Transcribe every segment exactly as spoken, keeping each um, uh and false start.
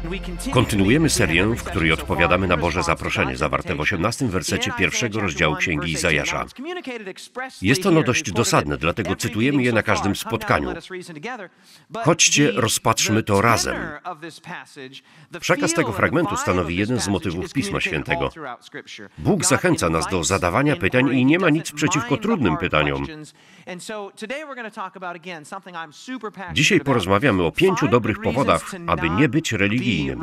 Kontynuujemy serię, w której odpowiadamy na Boże zaproszenie zawarte w osiemnastym wersecie pierwszego rozdziału Księgi Izajasza. Jest ono dość dosadne, dlatego cytujemy je na każdym spotkaniu. Chodźcie, rozpatrzmy to razem. Przekaz tego fragmentu stanowi jeden z motywów Pisma Świętego. Bóg zachęca nas do zadawania pytań i nie ma nic przeciwko trudnym pytaniom. Dzisiaj porozmawiamy o pięciu dobrych powodach, aby nie być religijnym.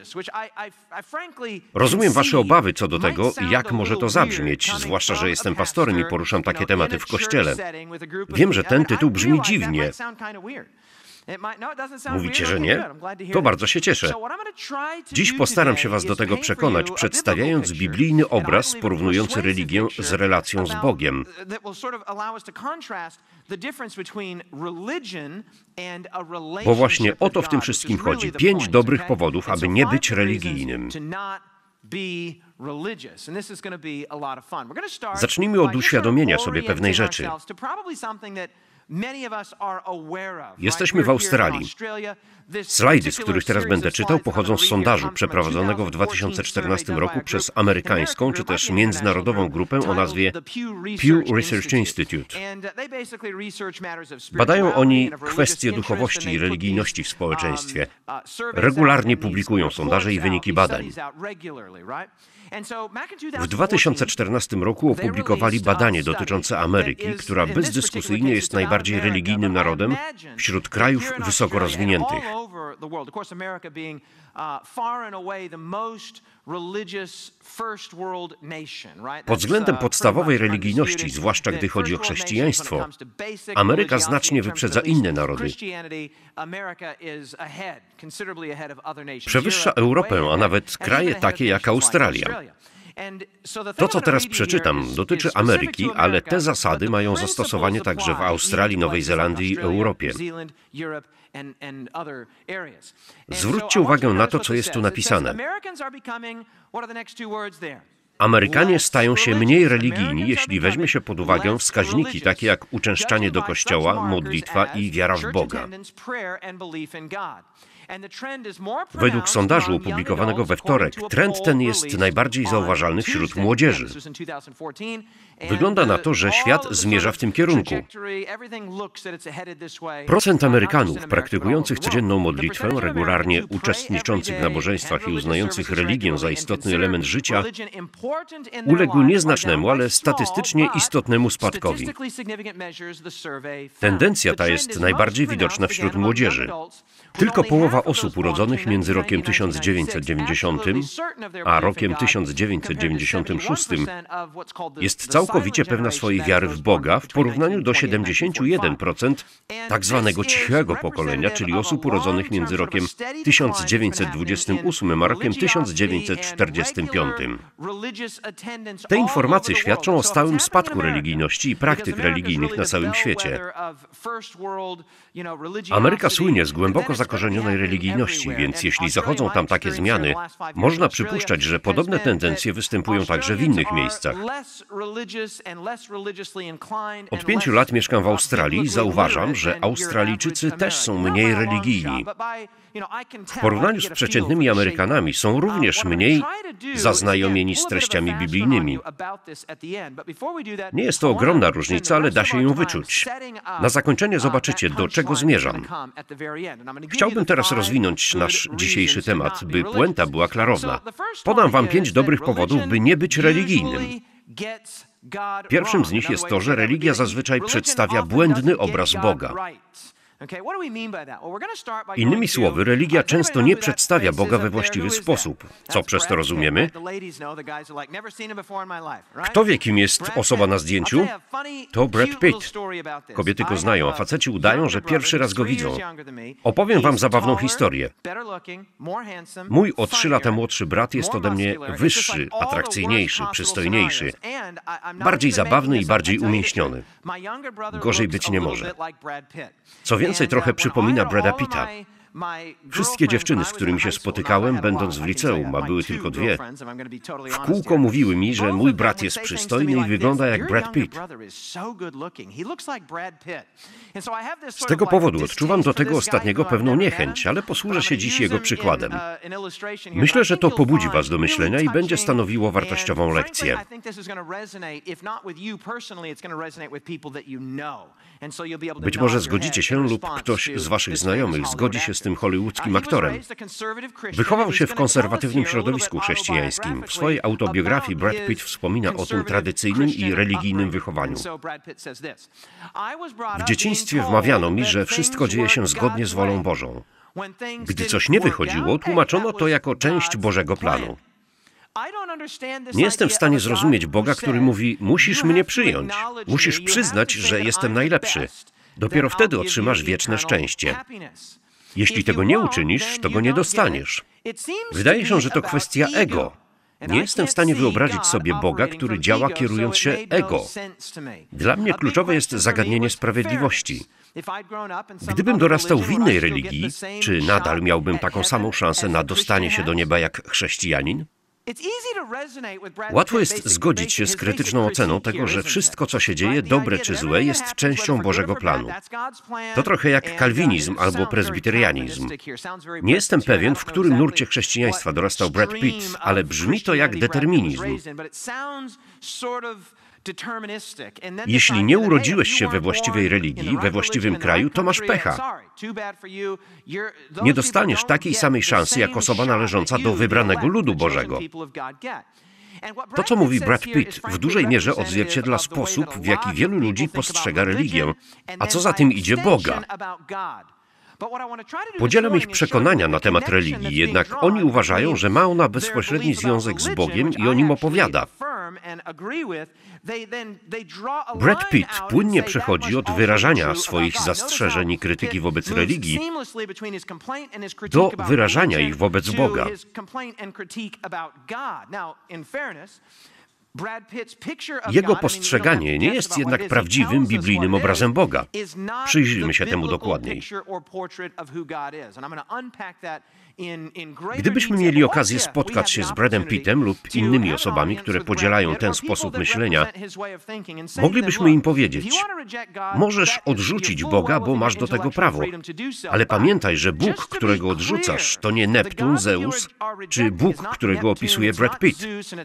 Rozumiem Wasze obawy co do tego, jak może to zabrzmieć, zwłaszcza, że jestem pastorem i poruszam takie tematy w kościele. Wiem, że ten tytuł brzmi dziwnie. Mówicie, że nie? To bardzo się cieszę. Dziś postaram się Was do tego przekonać, przedstawiając biblijny obraz porównujący religię z relacją z Bogiem. Bo właśnie o to w tym wszystkim chodzi. Pięć dobrych powodów, aby nie być religijnym. Zacznijmy od uświadomienia sobie pewnej rzeczy. Jesteśmy w Australii. Slajdy, z których teraz będę czytał, pochodzą z sondażu przeprowadzonego w dwa tysiące czternastym roku przez amerykańską, czy też międzynarodową grupę o nazwie Pew Research Institute. Badają oni kwestie duchowości i religijności w społeczeństwie. Regularnie publikują sondaże i wyniki badań. W dwa tysiące czternastym roku opublikowali badanie dotyczące Ameryki, która bezdyskusyjnie jest najbardziej religijnym narodem wśród krajów wysoko rozwiniętych. Pod względem podstawowej religijności, zwłaszcza gdy chodzi o chrześcijaństwo, Ameryka znacznie wyprzedza inne narody. Przewyższa Europę, a nawet kraje takie jak Australia. To, co teraz przeczytam, dotyczy Ameryki, ale te zasady mają zastosowanie także w Australii, Nowej Zelandii i Europie. Zwróćcie uwagę na to, co jest tu napisane. Amerykanie stają się mniej religijni, jeśli weźmie się pod uwagę wskaźniki takie jak uczęszczanie do kościoła, modlitwa i wiara w Boga. Według sondażu opublikowanego we wtorek, trend ten jest najbardziej zauważalny wśród młodzieży. Wygląda na to, że świat zmierza w tym kierunku. Procent Amerykanów praktykujących codzienną modlitwę, regularnie uczestniczących w nabożeństwach i uznających religię za istotny element życia, uległ nieznacznemu, ale statystycznie istotnemu spadkowi. Tendencja ta jest najbardziej widoczna wśród młodzieży. Tylko połowa osób urodzonych między rokiem tysiąc dziewięćset dziewięćdziesiątym a rokiem tysiąc dziewięćset dziewięćdziesiątym szóstym jest całkowicie pewna swojej wiary w Boga w porównaniu do siedemdziesiąt jeden procent tak zwanego cichego pokolenia, czyli osób urodzonych między rokiem tysiąc dziewięćset dwudziestym ósmym a rokiem tysiąc dziewięćset czterdziestym piątym. Te informacje świadczą o stałym spadku religijności i praktyk religijnych na całym świecie. Ameryka słynie z głęboko zakorzenionej religijności, więc jeśli zachodzą tam takie zmiany, można przypuszczać, że podobne tendencje występują także w innych miejscach. Od pięciu lat mieszkam w Australii i zauważam, że Australijczycy też są mniej religijni. W porównaniu z przeciętnymi Amerykanami są również mniej zaznajomieni z treściami biblijnymi. Nie jest to ogromna różnica, ale da się ją wyczuć. Na zakończenie zobaczycie, do czego zmierzam. Chciałbym teraz rozwinąć nasz dzisiejszy temat, by puenta była klarowna. Podam Wam pięć dobrych powodów, by nie być religijnym. Pierwszym z nich jest to, że religia zazwyczaj przedstawia błędny obraz Boga. Innymi słowy, religia często nie przedstawia Boga we właściwy sposób. Co przez to rozumiemy? Kto wie, kim jest osoba na zdjęciu? To Brad Pitt. Kobiety go znają, a faceci udają, że pierwszy raz go widzą. Opowiem Wam zabawną historię. Mój o trzy lata młodszy brat jest ode mnie wyższy, atrakcyjniejszy, przystojniejszy, bardziej zabawny i bardziej umięśniony. Gorzej być nie może. Co więcej, trochę przypomina Brada Pitta. Wszystkie dziewczyny, z którymi się spotykałem, będąc w liceum, a były tylko dwie, w kółko mówiły mi, że mój brat jest przystojny i wygląda jak Brad Pitt. Z tego powodu odczuwam do tego ostatniego pewną niechęć, ale posłużę się dziś jego przykładem. Myślę, że to pobudzi was do myślenia i będzie stanowiło wartościową lekcję. Być może zgodzicie się lub ktoś z waszych znajomych zgodzi się z tym hollywoodzkim aktorem. Wychował się w konserwatywnym środowisku chrześcijańskim. W swojej autobiografii Brad Pitt wspomina o tym tradycyjnym i religijnym wychowaniu. W dzieciństwie wmawiano mi, że wszystko dzieje się zgodnie z wolą Bożą. Gdy coś nie wychodziło, tłumaczono to jako część Bożego planu. Nie jestem w stanie zrozumieć Boga, który mówi: musisz mnie przyjąć, musisz przyznać, że jestem najlepszy. Dopiero wtedy otrzymasz wieczne szczęście. Jeśli tego nie uczynisz, to go nie dostaniesz. Wydaje się, że to kwestia ego. Nie jestem w stanie wyobrazić sobie Boga, który działa kierując się ego. Dla mnie kluczowe jest zagadnienie sprawiedliwości. Gdybym dorastał w innej religii, czy nadal miałbym taką samą szansę na dostanie się do nieba jak chrześcijanin? Łatwo jest zgodzić się z krytyczną oceną tego, że wszystko, co się dzieje, dobre czy złe, jest częścią Bożego planu. To trochę jak kalwinizm albo prezbiterianizm. Nie jestem pewien, w którym nurcie chrześcijaństwa dorastał Brad Pitt, ale brzmi to jak determinizm. Jeśli nie urodziłeś się we właściwej religii, we właściwym kraju, to masz pecha. Nie dostaniesz takiej samej szansy jak osoba należąca do wybranego ludu Bożego. To, co mówi Brad Pitt, w dużej mierze odzwierciedla sposób, w jaki wielu ludzi postrzega religię, a co za tym idzie Boga. Podzielam ich przekonania na temat religii, jednak oni uważają, że ma ona bezpośredni związek z Bogiem i o nim opowiada. Brad Pitt płynnie przechodzi od wyrażania swoich zastrzeżeń i krytyki wobec religii do wyrażania ich wobec Boga. Jego postrzeganie nie jest jednak prawdziwym biblijnym obrazem Boga. Przyjrzyjmy się temu dokładniej. Gdybyśmy mieli okazję spotkać się z Bradem Pittem lub innymi osobami, które podzielają ten sposób myślenia, moglibyśmy im powiedzieć: możesz odrzucić Boga, bo masz do tego prawo, ale pamiętaj, że Bóg, którego odrzucasz, to nie Neptun, Zeus, czy Bóg, którego opisuje Brad Pitt.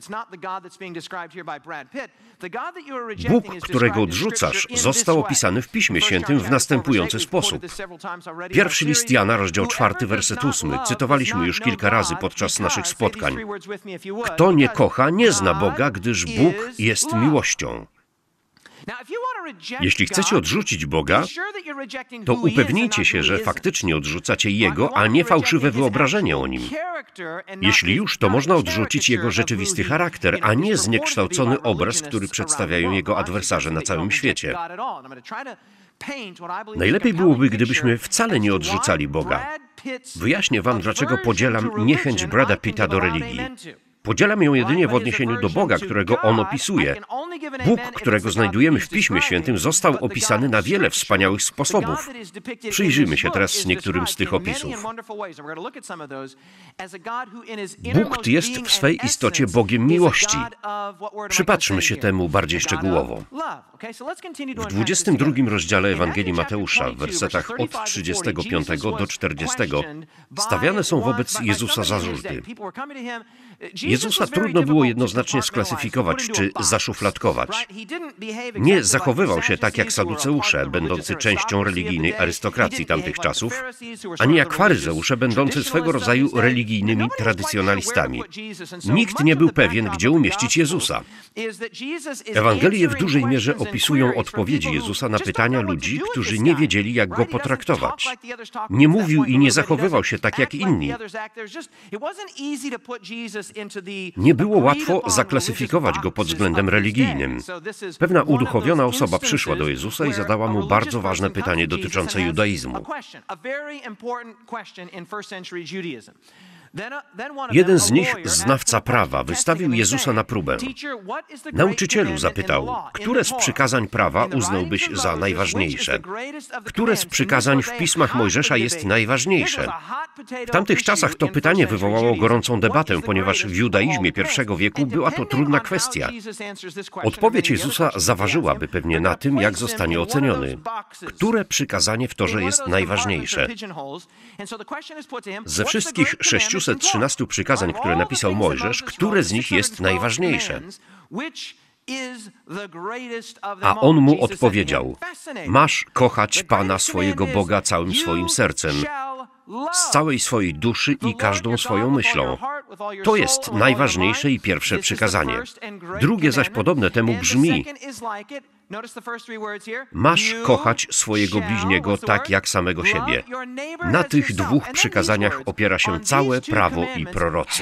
Bóg, którego odrzucasz, został opisany w Piśmie Świętym w następujący sposób. Pierwszy list Jana, rozdział czwarty, werset ósmy. Cytowaliśmy już kilka razy podczas naszych spotkań. Kto nie kocha, nie zna Boga, gdyż Bóg jest miłością. Jeśli chcecie odrzucić Boga, to upewnijcie się, że faktycznie odrzucacie Jego, a nie fałszywe wyobrażenie o Nim. Jeśli już, to można odrzucić Jego rzeczywisty charakter, a nie zniekształcony obraz, który przedstawiają Jego adwersarze na całym świecie. Najlepiej byłoby, gdybyśmy wcale nie odrzucali Boga. Wyjaśnię wam, dlaczego podzielam niechęć Brada Pitta do religii. Podzielam ją jedynie w odniesieniu do Boga, którego on opisuje. Bóg, którego znajdujemy w Piśmie Świętym, został opisany na wiele wspaniałych sposobów. Przyjrzyjmy się teraz niektórym z tych opisów. Bóg jest w swej istocie Bogiem miłości. Przypatrzmy się temu bardziej szczegółowo. W dwudziestym drugim rozdziale Ewangelii Mateusza, w wersetach od trzydziestego piątego do czterdziestego, stawiane są wobec Jezusa zarzuty. Jezusa trudno było jednoznacznie sklasyfikować czy zaszufladkować. Nie zachowywał się tak jak saduceusze, będący częścią religijnej arystokracji tamtych czasów, ani jak faryzeusze, będący swego rodzaju religijnymi tradycjonalistami. Nikt nie był pewien, gdzie umieścić Jezusa. Ewangelie w dużej mierze opisują odpowiedzi Jezusa na pytania ludzi, którzy nie wiedzieli, jak Go potraktować. Nie mówił i nie zachowywał się tak jak inni. Nie było łatwo zaklasyfikować Go pod względem religijnym. Pewna uduchowiona osoba przyszła do Jezusa i zadała Mu bardzo ważne pytanie dotyczące judaizmu. Jeden z nich, znawca prawa, wystawił Jezusa na próbę. Nauczycielu, zapytał, które z przykazań prawa uznałbyś za najważniejsze? Które z przykazań w pismach Mojżesza jest najważniejsze? W tamtych czasach to pytanie wywołało gorącą debatę, ponieważ w judaizmie pierwszego wieku była to trudna kwestia. Odpowiedź Jezusa zaważyłaby pewnie na tym, jak zostanie oceniony. Które przykazanie w Torze jest najważniejsze? Ze wszystkich sześciuset trzynastu przykazań, które napisał Mojżesz, które z nich jest najważniejsze? A on mu odpowiedział, masz kochać Pana swojego Boga całym swoim sercem, z całej swojej duszy i każdą swoją myślą. To jest najważniejsze i pierwsze przykazanie. Drugie zaś podobne temu brzmi, masz kochać swojego bliźniego tak jak samego siebie. Na tych dwóch przykazaniach opiera się całe prawo i prorocy.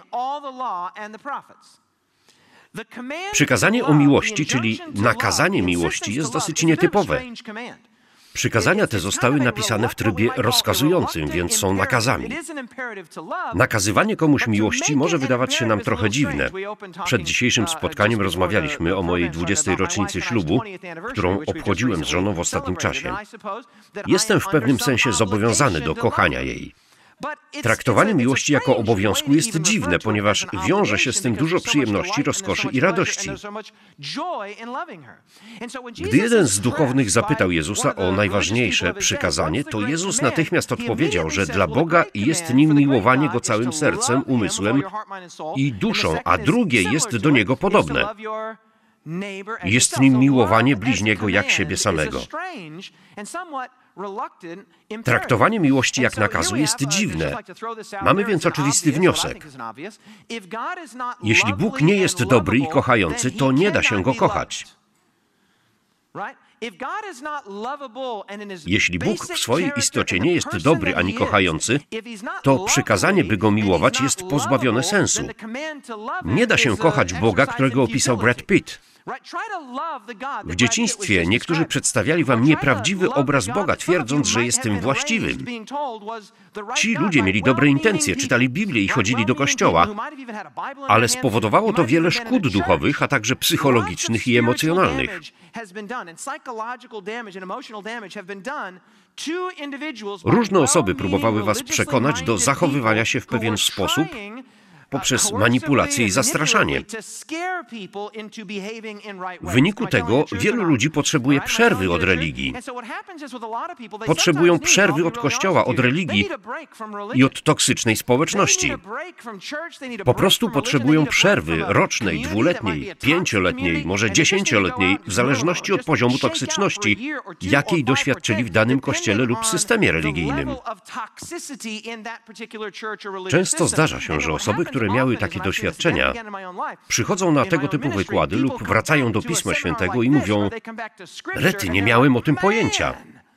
Przykazanie o miłości, czyli nakazanie miłości, jest dosyć nietypowe. Przykazania te zostały napisane w trybie rozkazującym, więc są nakazami. Nakazywanie komuś miłości może wydawać się nam trochę dziwne. Przed dzisiejszym spotkaniem rozmawialiśmy o mojej dwudziestej rocznicy ślubu, którą obchodziłem z żoną w ostatnim czasie. Jestem w pewnym sensie zobowiązany do kochania jej. Traktowanie miłości jako obowiązku jest dziwne, ponieważ wiąże się z tym dużo przyjemności, rozkoszy i radości. Gdy jeden z duchownych zapytał Jezusa o najważniejsze przykazanie, to Jezus natychmiast odpowiedział, że dla Boga jest nim miłowanie Go całym sercem, umysłem i duszą, a drugie jest do Niego podobne. Jest nim miłowanie bliźniego jak siebie samego. Traktowanie miłości jak nakazu jest dziwne. Mamy więc oczywisty wniosek. Jeśli Bóg nie jest dobry i kochający, to nie da się Go kochać. Jeśli Bóg w swojej istocie nie jest dobry ani kochający, to przykazanie, by Go miłować, jest pozbawione sensu. Nie da się kochać Boga, którego opisał Brad Pitt. W dzieciństwie niektórzy przedstawiali wam nieprawdziwy obraz Boga, twierdząc, że jest tym właściwym. Ci ludzie mieli dobre intencje, czytali Biblię i chodzili do kościoła, ale spowodowało to wiele szkód duchowych, a także psychologicznych i emocjonalnych. Różne osoby próbowały was przekonać do zachowywania się w pewien sposób, poprzez manipulację i zastraszanie. W wyniku tego wielu ludzi potrzebuje przerwy od religii. Potrzebują przerwy od Kościoła, od religii i od toksycznej społeczności. Po prostu potrzebują przerwy rocznej, dwuletniej, pięcioletniej, może dziesięcioletniej, w zależności od poziomu toksyczności, jakiej doświadczyli w danym kościele lub systemie religijnym. Często zdarza się, że osoby, które miały takie doświadczenia, przychodzą na tego typu wykłady lub wracają do Pisma Świętego i mówią: rety, nie miałem o tym pojęcia.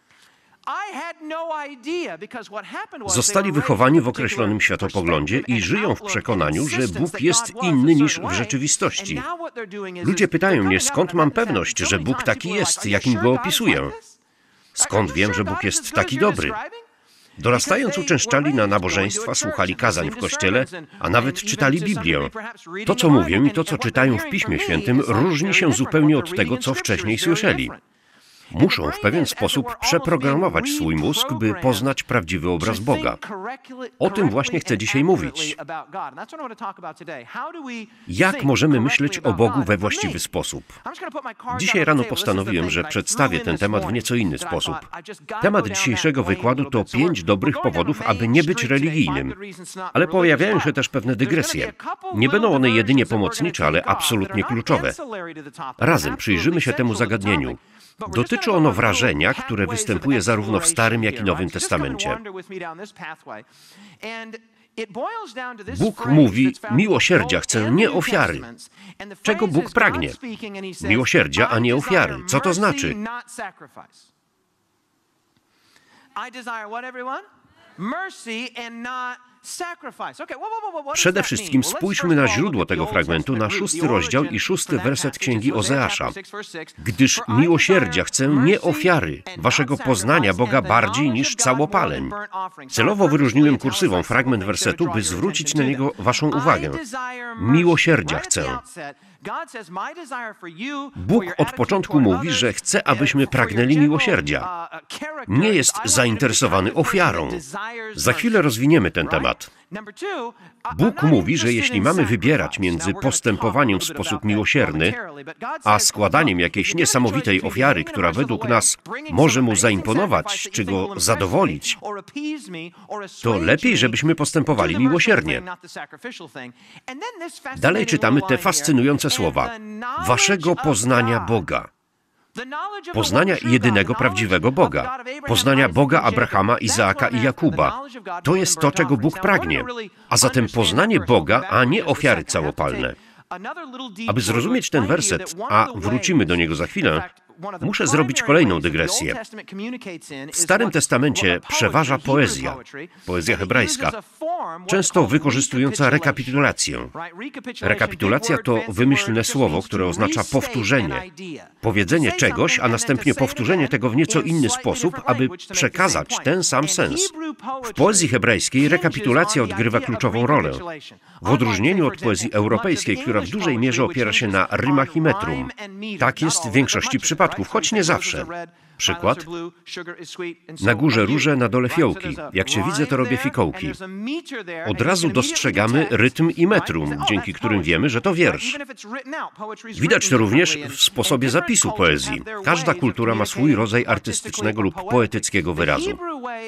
Zostali wychowani w określonym światopoglądzie i żyją w przekonaniu, że Bóg jest inny niż w rzeczywistości. Ludzie pytają mnie, skąd mam pewność, że Bóg taki jest, jakim Go opisuję? Skąd wiem, że Bóg jest taki dobry? Dorastając uczęszczali na nabożeństwa, słuchali kazań w kościele, a nawet czytali Biblię. To, co mówię i to, co czytają w Piśmie Świętym, różni się zupełnie od tego, co wcześniej słyszeli. Muszą w pewien sposób przeprogramować swój mózg, by poznać prawdziwy obraz Boga. O tym właśnie chcę dzisiaj mówić. Jak możemy myśleć o Bogu we właściwy sposób? Dzisiaj rano postanowiłem, że przedstawię ten temat w nieco inny sposób. Temat dzisiejszego wykładu to pięć dobrych powodów, aby nie być religijnym. Ale pojawiają się też pewne dygresje. Nie będą one jedynie pomocnicze, ale absolutnie kluczowe. Razem przyjrzymy się temu zagadnieniu. Dotyczy ono wrażenia, które występuje zarówno w Starym, jak i Nowym Testamencie. Bóg mówi: miłosierdzia chcę, nie ofiary. Czego Bóg pragnie? Miłosierdzia, a nie ofiary. Co to znaczy? Przede wszystkim spójrzmy na źródło tego fragmentu, na szósty rozdział i szósty werset Księgi Ozeasza. Gdyż miłosierdzia chcę, nie ofiary, waszego poznania Boga bardziej niż całopaleń. Celowo wyróżniłem kursywą fragment wersetu, by zwrócić na niego waszą uwagę. Miłosierdzia chcę. Bóg od początku mówi, że chce, abyśmy pragnęli miłosierdzia. Nie jest zainteresowany ofiarą. Za chwilę rozwiniemy ten temat. Bóg mówi, że jeśli mamy wybierać między postępowaniem w sposób miłosierny, a składaniem jakiejś niesamowitej ofiary, która według nas może Mu zaimponować, czy Go zadowolić, to lepiej, żebyśmy postępowali miłosiernie. Dalej czytamy te fascynujące słowa. Waszego poznania Boga. Poznania jedynego prawdziwego Boga. Poznania Boga Abrahama, Izaaka i Jakuba. To jest to, czego Bóg pragnie. A zatem poznanie Boga, a nie ofiary całopalne. Aby zrozumieć ten werset, a wrócimy do niego za chwilę, muszę zrobić kolejną dygresję. W Starym Testamencie przeważa poezja, poezja hebrajska, często wykorzystująca rekapitulację. Rekapitulacja to wymyślne słowo, które oznacza powtórzenie. Powiedzenie czegoś, a następnie powtórzenie tego w nieco inny sposób, aby przekazać ten sam sens. W poezji hebrajskiej rekapitulacja odgrywa kluczową rolę. W odróżnieniu od poezji europejskiej, która w dużej mierze opiera się na rymach i metrum. Tak jest w większości przypadków, choć nie zawsze. Przykład. Na górze róże, na dole fiołki. Jak cię widzę, to robię fikołki. Od razu dostrzegamy rytm i metrum, dzięki którym wiemy, że to wiersz. Widać to również w sposobie zapisu poezji. Każda kultura ma swój rodzaj artystycznego lub poetyckiego wyrazu.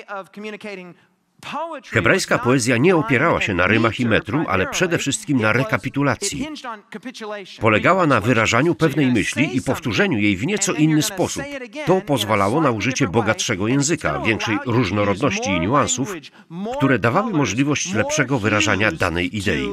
Hebrajska poezja nie opierała się na rymach i metrum, ale przede wszystkim na rekapitulacji. Polegała na wyrażaniu pewnej myśli i powtórzeniu jej w nieco inny sposób. To pozwalało na użycie bogatszego języka, większej różnorodności i niuansów, które dawały możliwość lepszego wyrażania danej idei.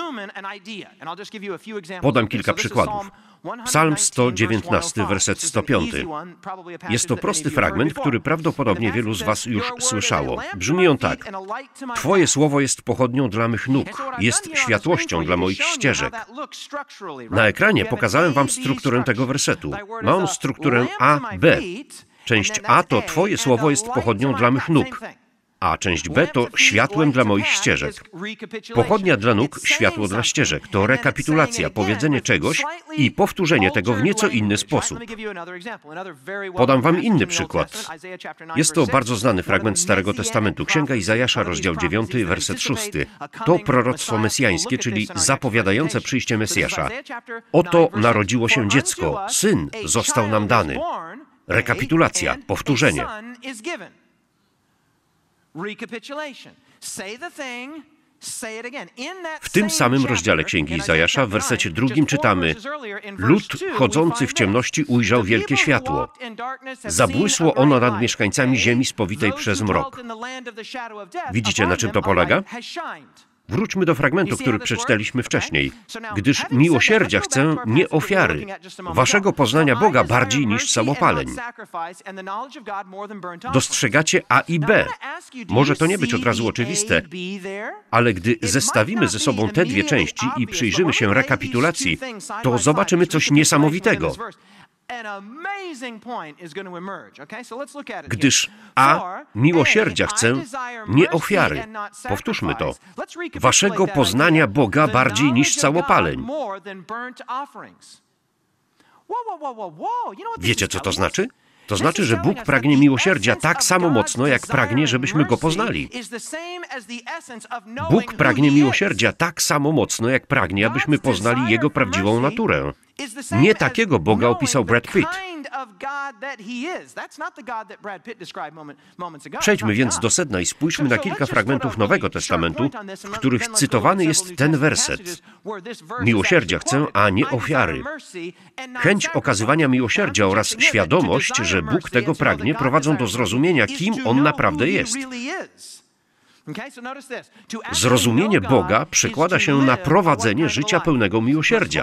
Podam kilka przykładów. Psalm sto dziewiętnasty, werset sto piąty. Jest to prosty fragment, który prawdopodobnie wielu z was już słyszało. Brzmi on tak. Twoje słowo jest pochodnią dla mych nóg, jest światłością dla moich ścieżek. Na ekranie pokazałem wam strukturę tego wersetu. Ma on strukturę A B. Część A to Twoje słowo jest pochodnią dla mych nóg. A część B to światłem dla moich ścieżek. Pochodnia dla nóg, światło dla ścieżek. To rekapitulacja, powiedzenie czegoś i powtórzenie tego w nieco inny sposób. Podam wam inny przykład. Jest to bardzo znany fragment Starego Testamentu. Księga Izajasza, rozdział dziewiąty, werset szósty. To proroctwo mesjańskie, czyli zapowiadające przyjście Mesjasza. Oto narodziło się dziecko, syn został nam dany. Rekapitulacja, powtórzenie. W tym samym rozdziale Księgi Izajasza, w wersecie drugim czytamy: Lud chodzący w ciemności ujrzał wielkie światło. Zabłysło ono nad mieszkańcami ziemi spowitej przez mrok. Widzicie, na czym to polega? Wróćmy do fragmentu, który przeczytaliśmy wcześniej. Gdyż miłosierdzia chcę, nie ofiary, waszego poznania Boga bardziej niż całopaleń. Dostrzegacie A i B. Może to nie być od razu oczywiste, ale gdy zestawimy ze sobą te dwie części i przyjrzymy się rekapitulacji, to zobaczymy coś niesamowitego. Gdyż A, miłosierdzia chcę, nie ofiary. Powtórzmy to. Waszego poznania Boga bardziej niż całopaleń. Wiecie, co to znaczy? To znaczy, że Bóg pragnie miłosierdzia tak samo mocno, jak pragnie, żebyśmy Go poznali. Bóg pragnie miłosierdzia tak samo mocno, jak pragnie, abyśmy poznali Jego prawdziwą naturę. Nie takiego Boga opisał Brad Pitt. Przejdźmy więc do sedna i spójrzmy na kilka fragmentów Nowego Testamentu, w których cytowany jest ten werset. Miłosierdzia chcę, a nie ofiary. Chęć okazywania miłosierdzia oraz świadomość, że Bóg tego pragnie, prowadzą do zrozumienia, kim On naprawdę jest. Zrozumienie Boga przekłada się na prowadzenie życia pełnego miłosierdzia.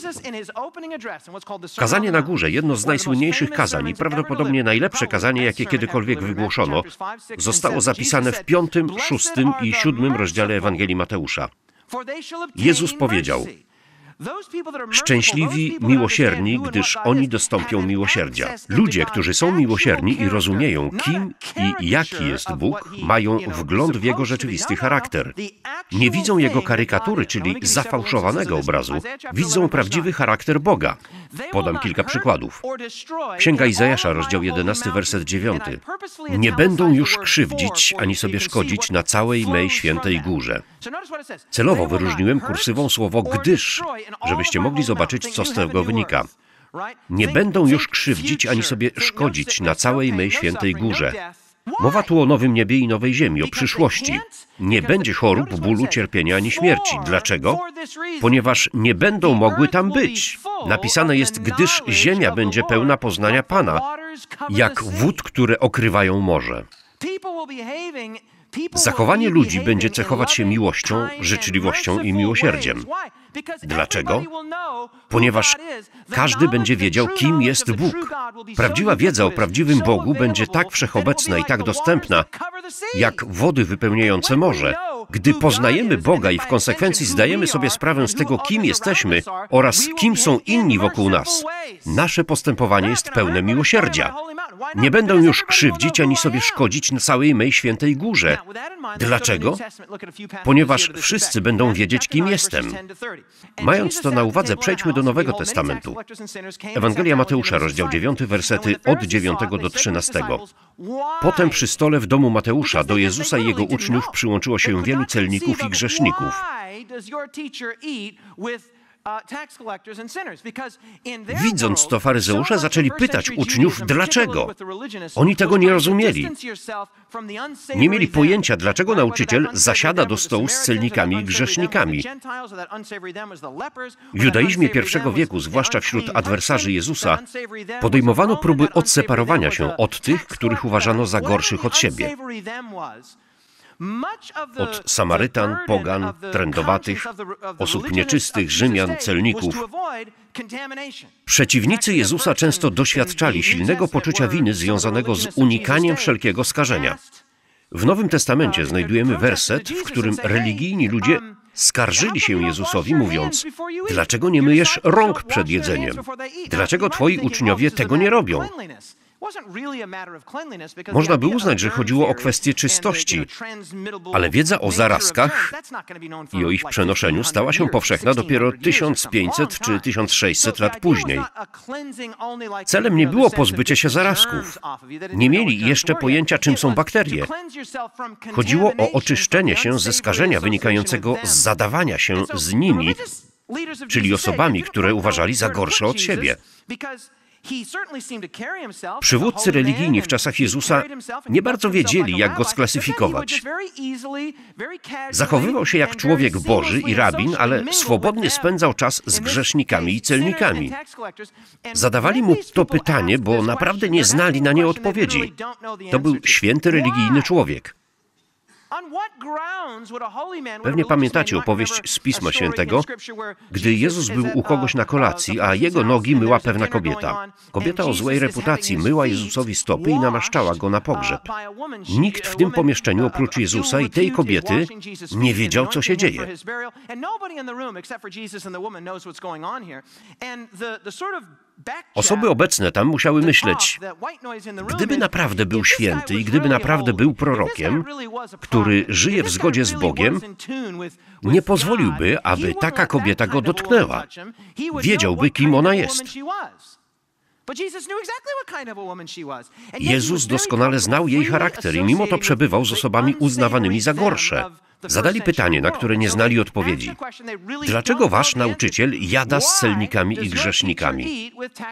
Kazanie na górze, jedno z najsłynniejszych kazań i prawdopodobnie najlepsze kazanie, jakie kiedykolwiek wygłoszono, zostało zapisane w piątym, szóstym i siódmym rozdziale Ewangelii Mateusza. Jezus powiedział: szczęśliwi miłosierni, gdyż oni dostąpią miłosierdzia. Ludzie, którzy są miłosierni i rozumieją, kim i jaki jest Bóg, mają wgląd w Jego rzeczywisty charakter. Nie widzą Jego karykatury, czyli zafałszowanego obrazu, widzą prawdziwy charakter Boga. Podam kilka przykładów. Księga Izajasza, rozdział jedenasty, werset dziewiąty. Nie będą już krzywdzić, ani sobie szkodzić na całej mej świętej górze. Celowo wyróżniłem kursywą słowo gdyż, żebyście mogli zobaczyć, co z tego wynika. Nie będą już krzywdzić, ani sobie szkodzić na całej mej świętej górze. Mowa tu o nowym niebie i nowej ziemi, o przyszłości. Nie będzie chorób, bólu, cierpienia ani śmierci. Dlaczego? Ponieważ nie będą mogły tam być. Napisane jest, gdyż ziemia będzie pełna poznania Pana, jak wód, które okrywają morze. Zachowanie ludzi będzie cechować się miłością, życzliwością i miłosierdziem. Dlaczego? Ponieważ każdy będzie wiedział, kim jest Bóg. Prawdziwa wiedza o prawdziwym Bogu będzie tak wszechobecna i tak dostępna, jak wody wypełniające morze. Gdy poznajemy Boga i w konsekwencji zdajemy sobie sprawę z tego, kim jesteśmy oraz kim są inni wokół nas, nasze postępowanie jest pełne miłosierdzia. Nie będą już krzywdzić ani sobie szkodzić na całej mej świętej górze. Dlaczego? Ponieważ wszyscy będą wiedzieć, kim jestem. Mając to na uwadze, przejdźmy do Nowego Testamentu. Ewangelia Mateusza, rozdział dziewiąty, wersety od dziewiątego do trzynastego. Potem przy stole w domu Mateusza do Jezusa i Jego uczniów przyłączyło się wielu celników i grzeszników. Widząc to, faryzeusze zaczęli pytać uczniów, dlaczego. Oni tego nie rozumieli. Nie mieli pojęcia, dlaczego nauczyciel zasiada do stołu z celnikami i grzesznikami. W judaizmie pierwszego wieku, zwłaszcza wśród adwersarzy Jezusa, podejmowano próby odseparowania się od tych, których uważano za gorszych od siebie. Od Samarytan, pogan, trędowatych, osób nieczystych, Rzymian, celników. Przeciwnicy Jezusa często doświadczali silnego poczucia winy związanego z unikaniem wszelkiego skażenia. W Nowym Testamencie znajdujemy werset, w którym religijni ludzie skarżyli się Jezusowi, mówiąc: dlaczego nie myjesz rąk przed jedzeniem? Dlaczego twoi uczniowie tego nie robią? Można by uznać, że chodziło o kwestię czystości, ale wiedza o zarazkach i o ich przenoszeniu stała się powszechna dopiero tysiąc pięćset czy tysiąc sześćset lat później. Celem nie było pozbycie się zarazków. Nie mieli jeszcze pojęcia, czym są bakterie. Chodziło o oczyszczenie się ze skażenia wynikającego z zadawania się z nimi, czyli osobami, które uważali za gorsze od siebie. Przywódcy religijni w czasach Jezusa nie bardzo wiedzieli, jak go sklasyfikować. Zachowywał się jak człowiek Boży i rabin, ale swobodnie spędzał czas z grzesznikami i celnikami. Zadawali mu to pytanie, bo naprawdę nie znali na nie odpowiedzi. To był święty religijny człowiek. Pewnie pamiętacie opowieść z Pisma Świętego, gdy Jezus był u kogoś na kolacji, a jego nogi myła pewna kobieta. Kobieta o złej reputacji myła Jezusowi stopy i namaszczała go na pogrzeb. Nikt w tym pomieszczeniu oprócz Jezusa i tej kobiety nie wiedział, co się dzieje. Osoby obecne tam musiały myśleć, gdyby naprawdę był święty i gdyby naprawdę był prorokiem, który żyje w zgodzie z Bogiem, nie pozwoliłby, aby taka kobieta go dotknęła. Wiedziałby, kim ona jest. Jezus doskonale znał jej charakter i mimo to przebywał z osobami uznawanymi za gorsze. Zadali pytanie, na które nie znali odpowiedzi. Dlaczego wasz nauczyciel jada z celnikami i grzesznikami?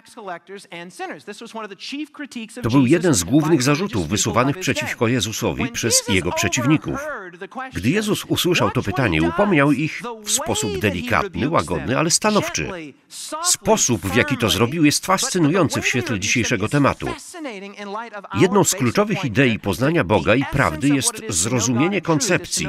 To był jeden z głównych zarzutów wysuwanych przeciwko Jezusowi przez jego przeciwników. Gdy Jezus usłyszał to pytanie, upomniał ich w sposób delikatny, łagodny, ale stanowczy. Sposób, w jaki to zrobił, jest fascynujący w świetle dzisiejszego tematu. Jedną z kluczowych idei poznania Boga i prawdy jest zrozumienie koncepcji: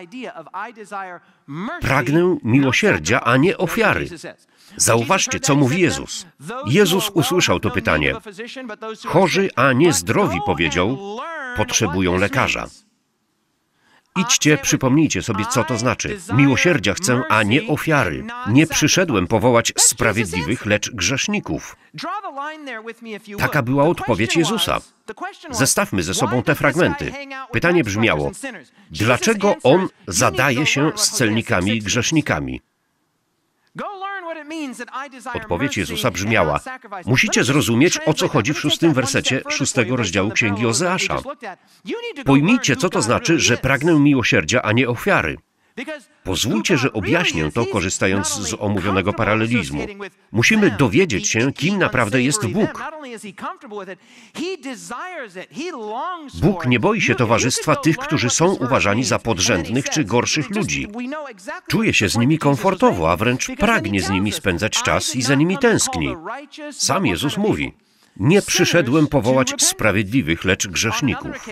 pragnę miłosierdzia, a nie ofiary. Zauważcie, co mówi Jezus. Jezus usłyszał to pytanie. Chorzy, a nie zdrowi, powiedział, potrzebują lekarza. Idźcie, przypomnijcie sobie, co to znaczy. Miłosierdzia chcę, a nie ofiary. Nie przyszedłem powołać sprawiedliwych, lecz grzeszników. Taka była odpowiedź Jezusa. Zestawmy ze sobą te fragmenty. Pytanie brzmiało: dlaczego On zadaje się z celnikami i grzesznikami? Odpowiedź Jezusa brzmiała: musicie zrozumieć, o co chodzi w szóstym wersecie szóstego rozdziału Księgi Ozeasza. Pojmijcie, co to znaczy, że pragnę miłosierdzia, a nie ofiary. Pozwólcie, że objaśnię to, korzystając z omówionego paralelizmu. Musimy dowiedzieć się, kim naprawdę jest Bóg. Bóg nie boi się towarzystwa tych, którzy są uważani za podrzędnych czy gorszych ludzi. Czuje się z nimi komfortowo, a wręcz pragnie z nimi spędzać czas i za nimi tęskni. Sam Jezus mówi: nie przyszedłem powołać sprawiedliwych, lecz grzeszników.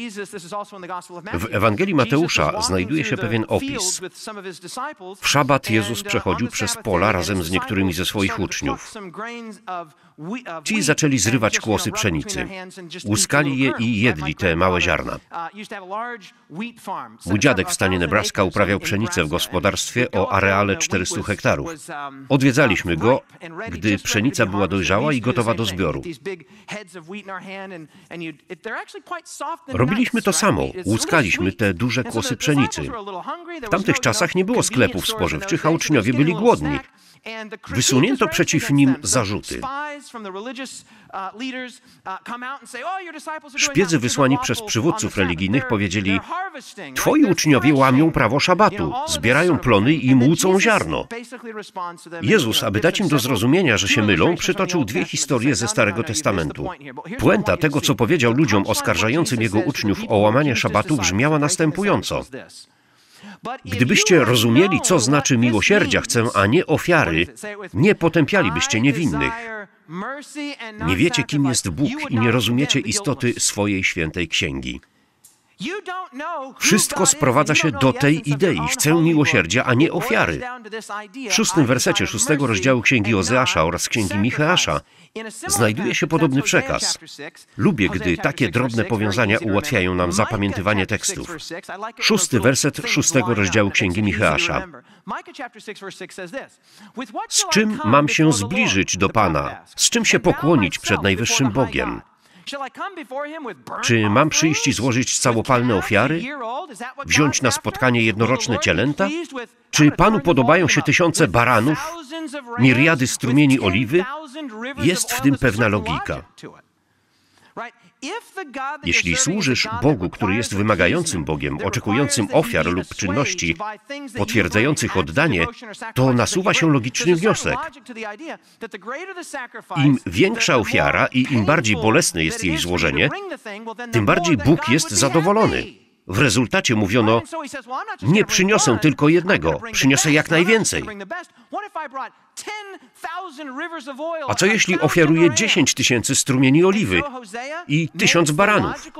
W Ewangelii Mateusza znajduje się pewien opis. W szabat Jezus przechodził przez pola razem z niektórymi ze swoich uczniów. Ci zaczęli zrywać kłosy pszenicy. Łuskali je i jedli te małe ziarna. Mój dziadek w stanie Nebraska uprawiał pszenicę w gospodarstwie o areale czterystu hektarów. Odwiedzaliśmy go, gdy pszenica była dojrzała i gotowa do zbioru. Robiliśmy to samo. Łuskaliśmy te duże kłosy pszenicy. W tamtych czasach nie było sklepów spożywczych, a uczniowie byli głodni. Wysunięto przeciw nim zarzuty. Szpiedzy wysłani przez przywódców religijnych powiedzieli: twoi uczniowie łamią prawo szabatu, zbierają plony i młócą ziarno. Jezus, aby dać im do zrozumienia, że się mylą, przytoczył dwie historie ze Starego Testamentu. Puenta tego, co powiedział ludziom oskarżającym jego uczniów o łamanie szabatu, brzmiała następująco: gdybyście rozumieli, co znaczy miłosierdzia chcę, a nie ofiary, nie potępialibyście niewinnych. Nie wiecie, kim jest Bóg i nie rozumiecie istoty swojej świętej księgi. Wszystko sprowadza się do tej idei. Chcę miłosierdzia, a nie ofiary. W szóstym wersecie szóstego rozdziału Księgi Ozeasza oraz Księgi Micheasza znajduje się podobny przekaz. Lubię, gdy takie drobne powiązania ułatwiają nam zapamiętywanie tekstów. Szósty werset szóstego rozdziału Księgi Micheasza. Z czym mam się zbliżyć do Pana? Z czym się pokłonić przed najwyższym Bogiem? Czy mam przyjść i złożyć całopalne ofiary? Wziąć na spotkanie jednoroczne cielęta? Czy Panu podobają się tysiące baranów, miriady strumieni oliwy? Jest w tym pewna logika. Jeśli służysz Bogu, który jest wymagającym Bogiem, oczekującym ofiar lub czynności potwierdzających oddanie, to nasuwa się logiczny wniosek. Im większa ofiara i im bardziej bolesne jest jej złożenie, tym bardziej Bóg jest zadowolony. W rezultacie mówiono: nie przyniosę tylko jednego, przyniosę jak najwięcej. A co jeśli ofiaruję dziesięć tysięcy strumieni oliwy i tysiąc baranów?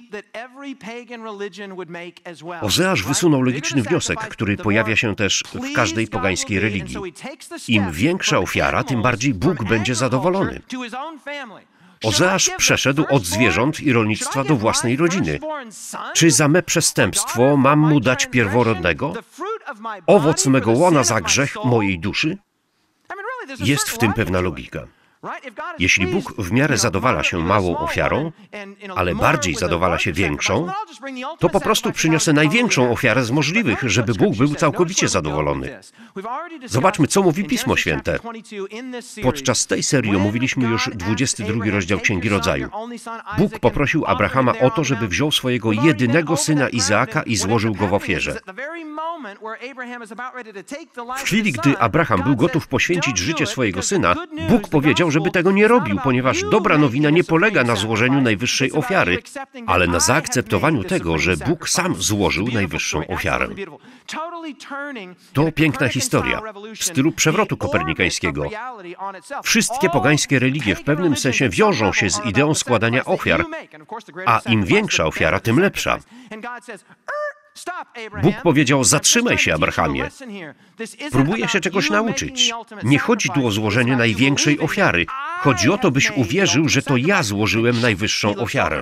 Ozeasz wysunął logiczny wniosek, który pojawia się też w każdej pogańskiej religii. Im większa ofiara, tym bardziej Bóg będzie zadowolony. Ozeasz przeszedł od zwierząt i rolnictwa do własnej rodziny. Czy za me przestępstwo mam mu dać pierworodnego? Owoc mego łona za grzech mojej duszy? Jest w tym pewna logika. Jeśli Bóg w miarę zadowala się małą ofiarą, ale bardziej zadowala się większą, to po prostu przyniosę największą ofiarę z możliwych, żeby Bóg był całkowicie zadowolony. Zobaczmy, co mówi Pismo Święte. Podczas tej serii omówiliśmy już dwudziesty drugi rozdział Księgi Rodzaju. Bóg poprosił Abrahama o to, żeby wziął swojego jedynego syna Izaaka i złożył go w ofierze. W chwili, gdy Abraham był gotów poświęcić życie swojego syna, Bóg powiedział, żeby tego nie robił, ponieważ dobra nowina nie polega na złożeniu najwyższej ofiary, ale na zaakceptowaniu tego, że Bóg sam złożył najwyższą ofiarę. To piękna historia, w stylu przewrotu kopernikańskiego. Wszystkie pogańskie religie w pewnym sensie wiążą się z ideą składania ofiar, a im większa ofiara, tym lepsza. Bóg powiedział: zatrzymaj się, Abrahamie. Próbuję się czegoś nauczyć. Nie chodzi tu o złożenie największej ofiary. Chodzi o to, byś uwierzył, że to ja złożyłem najwyższą ofiarę.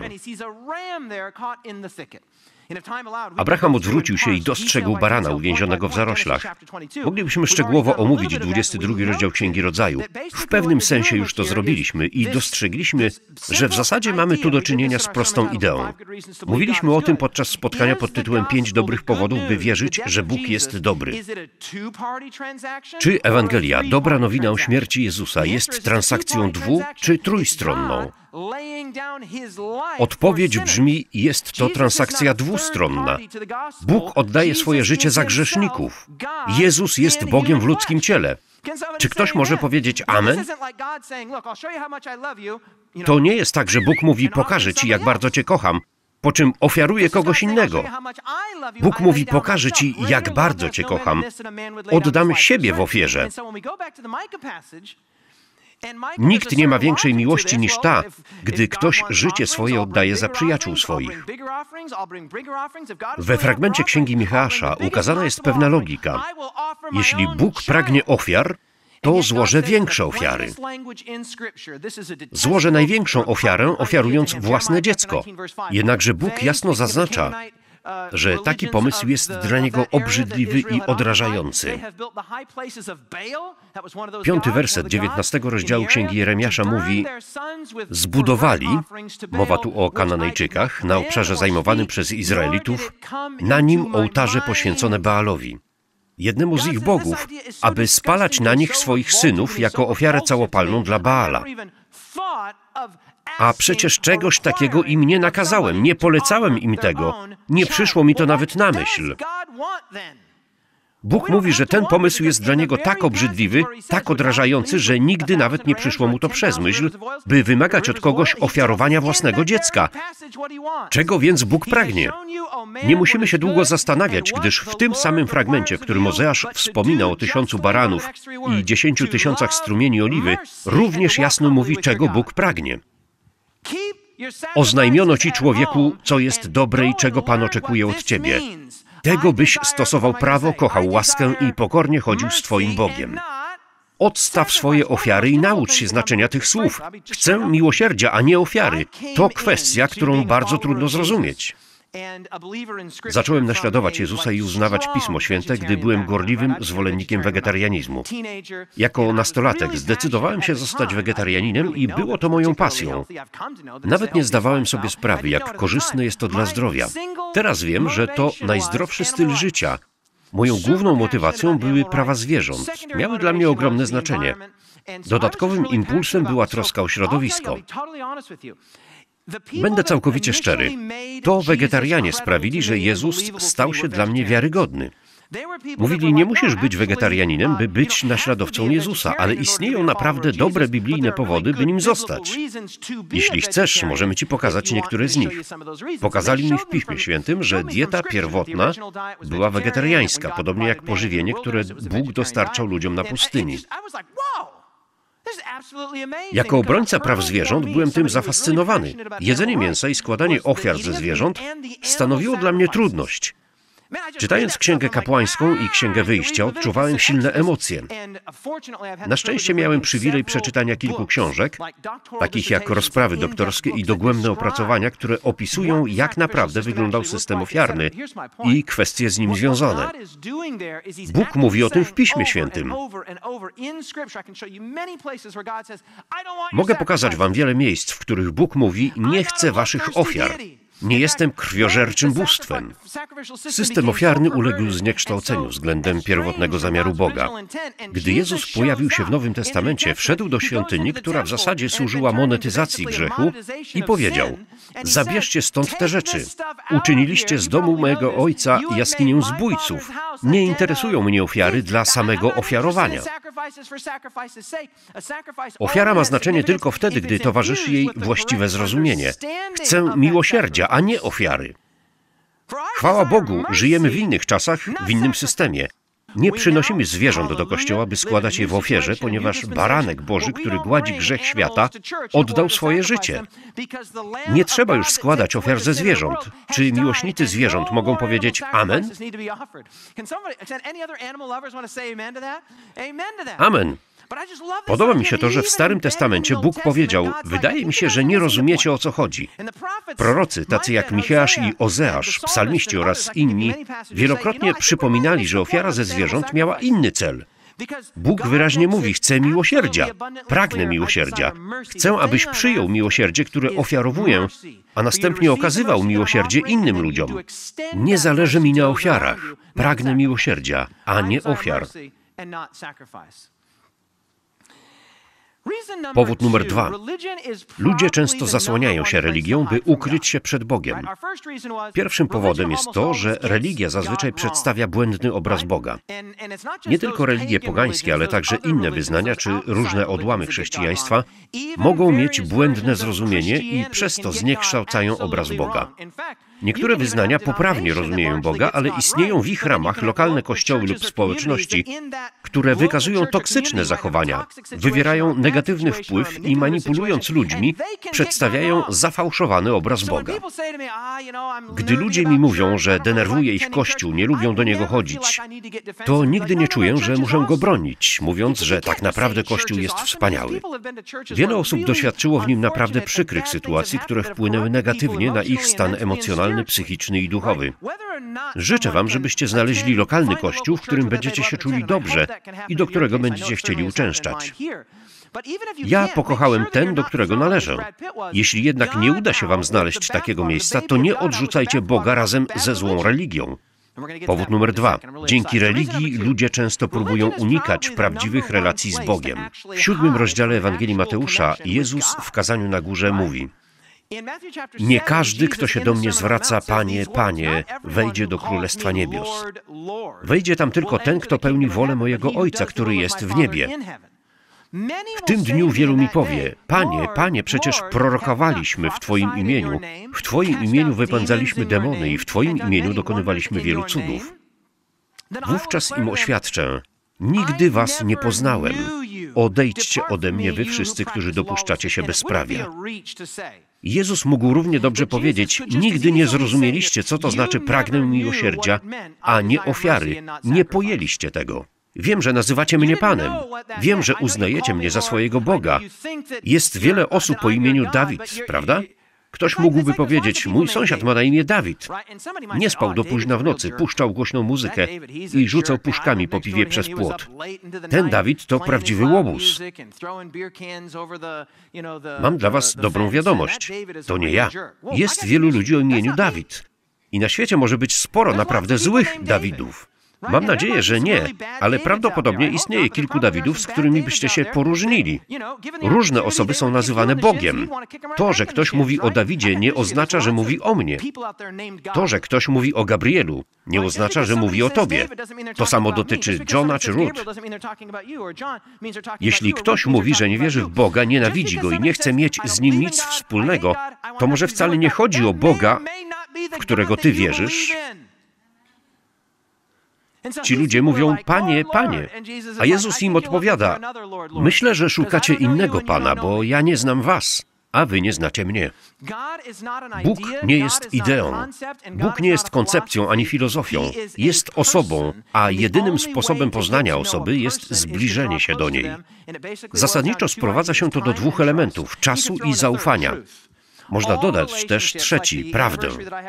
Abraham odwrócił się i dostrzegł barana uwięzionego w zaroślach. Moglibyśmy szczegółowo omówić dwudziesty drugi rozdział Księgi Rodzaju. W pewnym sensie już to zrobiliśmy i dostrzegliśmy, że w zasadzie mamy tu do czynienia z prostą ideą. Mówiliśmy o tym podczas spotkania pod tytułem Pięć dobrych powodów, by wierzyć, że Bóg jest dobry. Czy Ewangelia, dobra nowina o śmierci Jezusa, jest transakcją dwu- czy trójstronną? Odpowiedź brzmi: jest to transakcja dwustronna. Bóg oddaje swoje życie za grzeszników. Jezus jest Bogiem w ludzkim ciele. Czy ktoś może powiedzieć amen? To nie jest tak, że Bóg mówi: pokażę Ci, jak bardzo Cię kocham, po czym ofiaruje kogoś innego. Bóg mówi: pokażę Ci, jak bardzo Cię kocham. Oddam siebie w ofierze. Nikt nie ma większej miłości niż ta, gdy ktoś życie swoje oddaje za przyjaciół swoich. We fragmencie Księgi Micheała ukazana jest pewna logika. Jeśli Bóg pragnie ofiar, to złożę większe ofiary. Złożę największą ofiarę, ofiarując własne dziecko. Jednakże Bóg jasno zaznacza, że taki pomysł jest dla Niego obrzydliwy i odrażający. Piąty werset dziewiętnastego rozdziału Księgi Jeremiasza mówi: zbudowali, mowa tu o Kananejczykach, na obszarze zajmowanym przez Izraelitów, na nim ołtarze poświęcone Baalowi, jednemu z ich bogów, aby spalać na nich swoich synów jako ofiarę całopalną dla Baala. A przecież czegoś takiego im nie nakazałem, nie polecałem im tego, nie przyszło mi to nawet na myśl. Bóg mówi, że ten pomysł jest dla Niego tak obrzydliwy, tak odrażający, że nigdy nawet nie przyszło Mu to przez myśl, by wymagać od kogoś ofiarowania własnego dziecka. Czego więc Bóg pragnie? Nie musimy się długo zastanawiać, gdyż w tym samym fragmencie, w którym Ozeasz wspomina o tysiącu baranów i dziesięciu tysiącach strumieni oliwy, również jasno mówi, czego Bóg pragnie. Oznajmiono Ci, człowieku, co jest dobre i czego Pan oczekuje od Ciebie. Tego, byś stosował prawo, kochał łaskę i pokornie chodził z Twoim Bogiem. Odstaw swoje ofiary i naucz się znaczenia tych słów. Chcę miłosierdzia, a nie ofiary. To kwestia, którą bardzo trudno zrozumieć. Zacząłem naśladować Jezusa i uznawać Pismo Święte, gdy byłem gorliwym zwolennikiem wegetarianizmu. Jako nastolatek zdecydowałem się zostać wegetarianinem i było to moją pasją. Nawet nie zdawałem sobie sprawy, jak korzystne jest to dla zdrowia. Teraz wiem, że to najzdrowszy styl życia. Moją główną motywacją były prawa zwierząt. Miały dla mnie ogromne znaczenie. Dodatkowym impulsem była troska o środowisko. Będę całkowicie szczery. To wegetarianie sprawili, że Jezus stał się dla mnie wiarygodny. Mówili: nie musisz być wegetarianinem, by być naśladowcą Jezusa, ale istnieją naprawdę dobre biblijne powody, by nim zostać. Jeśli chcesz, możemy Ci pokazać niektóre z nich. Pokazali mi w Piśmie Świętym, że dieta pierwotna była wegetariańska, podobnie jak pożywienie, które Bóg dostarczał ludziom na pustyni. Jako obrońca praw zwierząt byłem tym zafascynowany. Jedzenie mięsa i składanie ofiar ze zwierząt stanowiło dla mnie trudność. Czytając Księgę Kapłańską i Księgę Wyjścia, odczuwałem silne emocje. Na szczęście miałem przywilej przeczytania kilku książek, takich jak rozprawy doktorskie i dogłębne opracowania, które opisują, jak naprawdę wyglądał system ofiarny i kwestie z nim związane. Bóg mówi o tym w Piśmie Świętym. Mogę pokazać wam wiele miejsc, w których Bóg mówi: nie chcę waszych ofiar. Nie jestem krwiożerczym bóstwem. System ofiarny uległ zniekształceniu względem pierwotnego zamiaru Boga. Gdy Jezus pojawił się w Nowym Testamencie, wszedł do świątyni, która w zasadzie służyła monetyzacji grzechu, i powiedział: zabierzcie stąd te rzeczy. Uczyniliście z domu mojego Ojca jaskinię zbójców. Nie interesują mnie ofiary dla samego ofiarowania. Ofiara ma znaczenie tylko wtedy, gdy towarzyszy jej właściwe zrozumienie. Chcę miłosierdzia, a nie ofiary. Chwała Bogu, żyjemy w innych czasach, w innym systemie. Nie przynosimy zwierząt do kościoła, by składać je w ofierze, ponieważ baranek Boży, który gładzi grzech świata, oddał swoje życie. Nie trzeba już składać ofiar ze zwierząt. Czy miłośnicy zwierząt mogą powiedzieć amen? Amen. Podoba mi się to, że w Starym Testamencie Bóg powiedział: wydaje mi się, że nie rozumiecie, o co chodzi. Prorocy, tacy jak Micheasz i Ozeasz, psalmiści oraz inni, wielokrotnie przypominali, że ofiara ze zwierząt miała inny cel. Bóg wyraźnie mówi: chcę miłosierdzia, pragnę miłosierdzia. Chcę, abyś przyjął miłosierdzie, które ofiarowuję, a następnie okazywał miłosierdzie innym ludziom. Nie zależy mi na ofiarach. Pragnę miłosierdzia, a nie ofiar. Powód numer dwa. Ludzie często zasłaniają się religią, by ukryć się przed Bogiem. Pierwszym powodem jest to, że religia zazwyczaj przedstawia błędny obraz Boga. Nie tylko religie pogańskie, ale także inne wyznania czy różne odłamy chrześcijaństwa mogą mieć błędne zrozumienie i przez to zniekształcają obraz Boga. Niektóre wyznania poprawnie rozumieją Boga, ale istnieją w ich ramach lokalne kościoły lub społeczności, które wykazują toksyczne zachowania, wywierają negatywny wpływ i manipulując ludźmi, przedstawiają zafałszowany obraz Boga. Gdy ludzie mi mówią, że denerwuje ich Kościół, nie lubią do niego chodzić, to nigdy nie czuję, że muszę go bronić, mówiąc, że tak naprawdę Kościół jest wspaniały. Wiele osób doświadczyło w nim naprawdę przykrych sytuacji, które wpłynęły negatywnie na ich stan emocjonalny, psychiczny i duchowy. Życzę wam, żebyście znaleźli lokalny kościół, w którym będziecie się czuli dobrze i do którego będziecie chcieli uczęszczać. Ja pokochałem ten, do którego należę. Jeśli jednak nie uda się wam znaleźć takiego miejsca, to nie odrzucajcie Boga razem ze złą religią. Powód numer dwa. Dzięki religii ludzie często próbują unikać prawdziwych relacji z Bogiem. W siódmym rozdziale Ewangelii Mateusza Jezus w kazaniu na górze mówi: nie każdy, kto się do mnie zwraca, Panie, Panie, wejdzie do Królestwa Niebios. Wejdzie tam tylko ten, kto pełni wolę mojego Ojca, który jest w niebie. W tym dniu wielu mi powie: Panie, Panie, przecież prorokowaliśmy w Twoim imieniu, w Twoim imieniu wypędzaliśmy demony i w Twoim imieniu dokonywaliśmy wielu cudów. Wówczas im oświadczę: nigdy was nie poznałem. Odejdźcie ode mnie, wy wszyscy, którzy dopuszczacie się bezprawia. Jezus mógł równie dobrze powiedzieć: nigdy nie zrozumieliście, co to znaczy pragnę miłosierdzia, a nie ofiary. Nie pojęliście tego. Wiem, że nazywacie mnie Panem. Wiem, że uznajecie mnie za swojego Boga. Jest wiele osób po imieniu Dawid, prawda? Ktoś mógłby powiedzieć: mój sąsiad ma na imię Dawid. Nie spał do późna w nocy, puszczał głośną muzykę i rzucał puszkami po piwie przez płot. Ten Dawid to prawdziwy łobuz. Mam dla was dobrą wiadomość. To nie ja. Jest wielu ludzi o imieniu Dawid. I na świecie może być sporo naprawdę złych Dawidów. Mam nadzieję, że nie, ale prawdopodobnie istnieje kilku Dawidów, z którymi byście się poróżnili. Różne osoby są nazywane Bogiem. To, że ktoś mówi o Dawidzie, nie oznacza, że mówi o mnie. To, że ktoś mówi o Gabrielu, nie oznacza, że mówi o tobie. To samo dotyczy Johna czy Ruth. Jeśli ktoś mówi, że nie wierzy w Boga, nienawidzi Go i nie chce mieć z Nim nic wspólnego, to może wcale nie chodzi o Boga, w którego ty wierzysz. Ci ludzie mówią: Panie, Panie, a Jezus im odpowiada: myślę, że szukacie innego Pana, bo ja nie znam was. a wy nie znacie mnie. Bóg nie jest ideą. Bóg nie jest koncepcją ani filozofią. Jest osobą, a jedynym sposobem poznania osoby jest zbliżenie się do niej. Zasadniczo sprowadza się to do dwóch elementów: czasu i zaufania. Można dodać też trzeci, prawdę.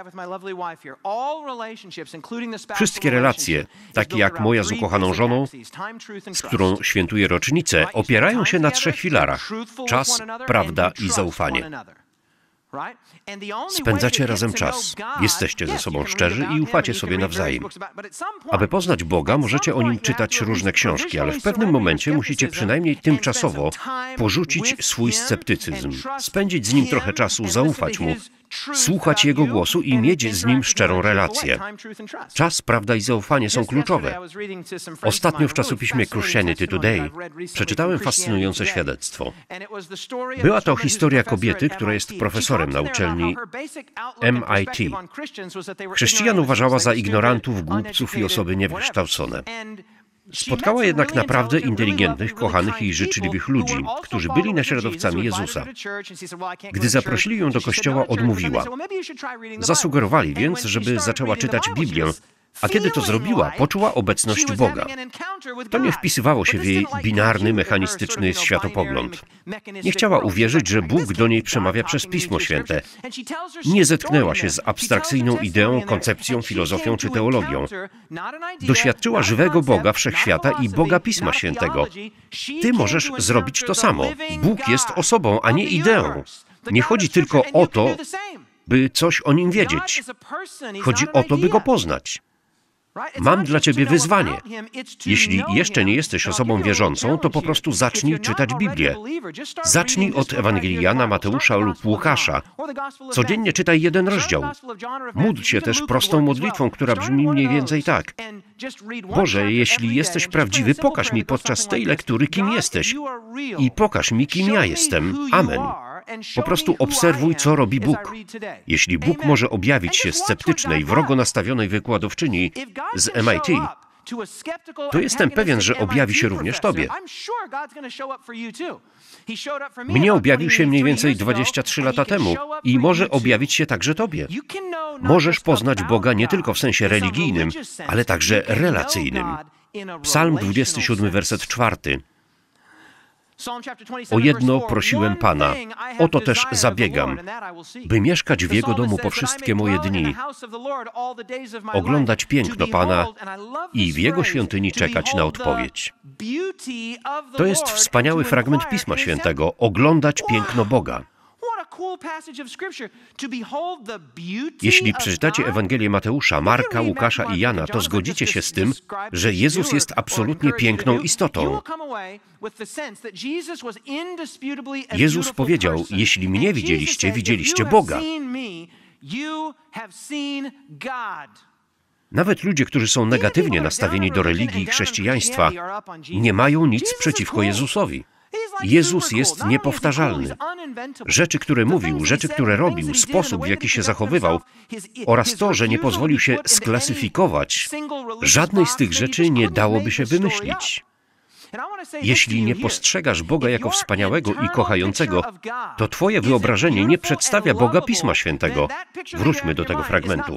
Wszystkie relacje, takie jak moja z ukochaną żoną, z którą świętuję rocznicę, opierają się na trzech filarach: czas, prawda i zaufanie. Spędzacie razem czas, jesteście ze sobą szczerzy i ufacie sobie nawzajem. Aby poznać Boga, możecie o Nim czytać różne książki, ale w pewnym momencie musicie przynajmniej tymczasowo porzucić swój sceptycyzm, spędzić z Nim trochę czasu, zaufać Mu, słuchać Jego głosu i mieć z Nim szczerą relację. Czas, prawda i zaufanie są kluczowe. Ostatnio w czasopiśmie Christianity Today przeczytałem fascynujące świadectwo. Była to historia kobiety, która jest profesorem na uczelni M I T. Chrześcijan uważała za ignorantów, głupców i osoby niewykształcone. Spotkała jednak naprawdę inteligentnych, kochanych i życzliwych ludzi, którzy byli naśladowcami Jezusa. Gdy zaprosili ją do kościoła, odmówiła. Zasugerowali więc, żeby zaczęła czytać Biblię, a kiedy to zrobiła, poczuła obecność Boga. To nie wpisywało się w jej binarny, mechanistyczny światopogląd. Nie chciała uwierzyć, że Bóg do niej przemawia przez Pismo Święte. Nie zetknęła się z abstrakcyjną ideą, koncepcją, filozofią czy teologią. Doświadczyła żywego Boga Wszechświata i Boga Pisma Świętego. Ty możesz zrobić to samo. Bóg jest osobą, a nie ideą. Nie chodzi tylko o to, by coś o Nim wiedzieć. Chodzi o to, by Go poznać. Mam dla ciebie wyzwanie. Jeśli jeszcze nie jesteś osobą wierzącą, to po prostu zacznij czytać Biblię. Zacznij od Ewangelii Jana, Mateusza lub Łukasza. Codziennie czytaj jeden rozdział. Módl się też prostą modlitwą, która brzmi mniej więcej tak: Boże, jeśli jesteś prawdziwy, pokaż mi podczas tej lektury, kim jesteś, i pokaż mi, kim ja jestem. Amen. Po prostu obserwuj, co robi Bóg. Jeśli Bóg może objawić się sceptycznej, wrogo nastawionej wykładowczyni z M I T, to jestem pewien, że objawi się również tobie. Mnie objawił się mniej więcej dwadzieścia trzy lata temu i może objawić się także tobie. Możesz poznać Boga nie tylko w sensie religijnym, ale także relacyjnym. Psalm dwudziesty siódmy, werset czwarty. O jedno prosiłem Pana, o to też zabiegam, by mieszkać w Jego domu po wszystkie moje dni, oglądać piękno Pana i w Jego świątyni czekać na odpowiedź. To jest wspaniały fragment Pisma Świętego, oglądać piękno Boga. Jeśli przeczytacie Ewangelię Mateusza, Marka, Łukasza i Jana, to zgodzicie się z tym, że Jezus jest absolutnie piękną istotą. Jezus powiedział: jeśli mnie widzieliście, widzieliście Boga. Nawet ludzie, którzy są negatywnie nastawieni do religii i chrześcijaństwa, nie mają nic przeciwko Jezusowi. Jezus jest niepowtarzalny. Rzeczy, które mówił, rzeczy, które robił, sposób, w jaki się zachowywał oraz to, że nie pozwolił się sklasyfikować, żadnej z tych rzeczy nie dałoby się wymyślić. Jeśli nie postrzegasz Boga jako wspaniałego i kochającego, to twoje wyobrażenie nie przedstawia Boga Pisma Świętego. Wróćmy do tego fragmentu.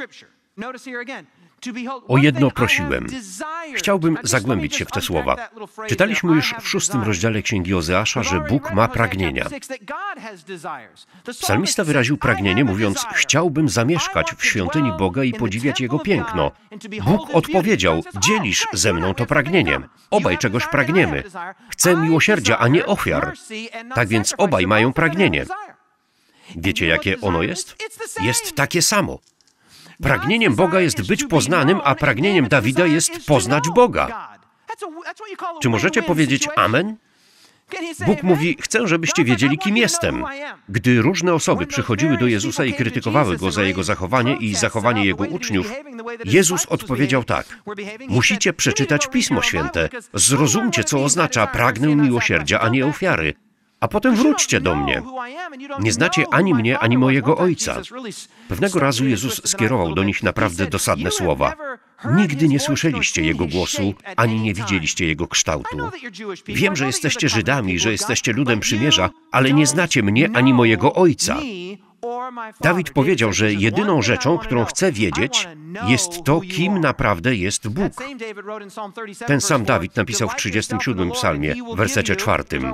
O jedno prosiłem. Chciałbym zagłębić się w te słowa. Czytaliśmy już w szóstym rozdziale Księgi Ozeasza, że Bóg ma pragnienia. Psalmista wyraził pragnienie, mówiąc: chciałbym zamieszkać w świątyni Boga i podziwiać Jego piękno. Bóg odpowiedział: dzielisz ze mną to pragnienie. Obaj czegoś pragniemy. Chcę miłosierdzia, a nie ofiar. Tak więc obaj mają pragnienie. Wiecie, jakie ono jest? Jest takie samo. Pragnieniem Boga jest być poznanym, a pragnieniem Dawida jest poznać Boga. Czy możecie powiedzieć amen? Bóg mówi: chcę, żebyście wiedzieli, kim jestem. Gdy różne osoby przychodziły do Jezusa i krytykowały Go za Jego zachowanie i zachowanie Jego uczniów, Jezus odpowiedział tak: musicie przeczytać Pismo Święte. Zrozumcie, co oznacza pragnę miłosierdzia, a nie ofiary. a potem wróćcie do mnie. Nie znacie ani mnie, ani mojego Ojca. Pewnego razu Jezus skierował do nich naprawdę dosadne słowa. Nigdy nie słyszeliście Jego głosu, ani nie widzieliście Jego kształtu. Wiem, że jesteście Żydami, że jesteście ludem przymierza, ale nie znacie mnie, ani mojego Ojca. Dawid powiedział, że jedyną rzeczą, którą chce wiedzieć, jest to, kim naprawdę jest Bóg. Ten sam Dawid napisał w trzydziestym siódmym psalmie, w wersecie czwartym.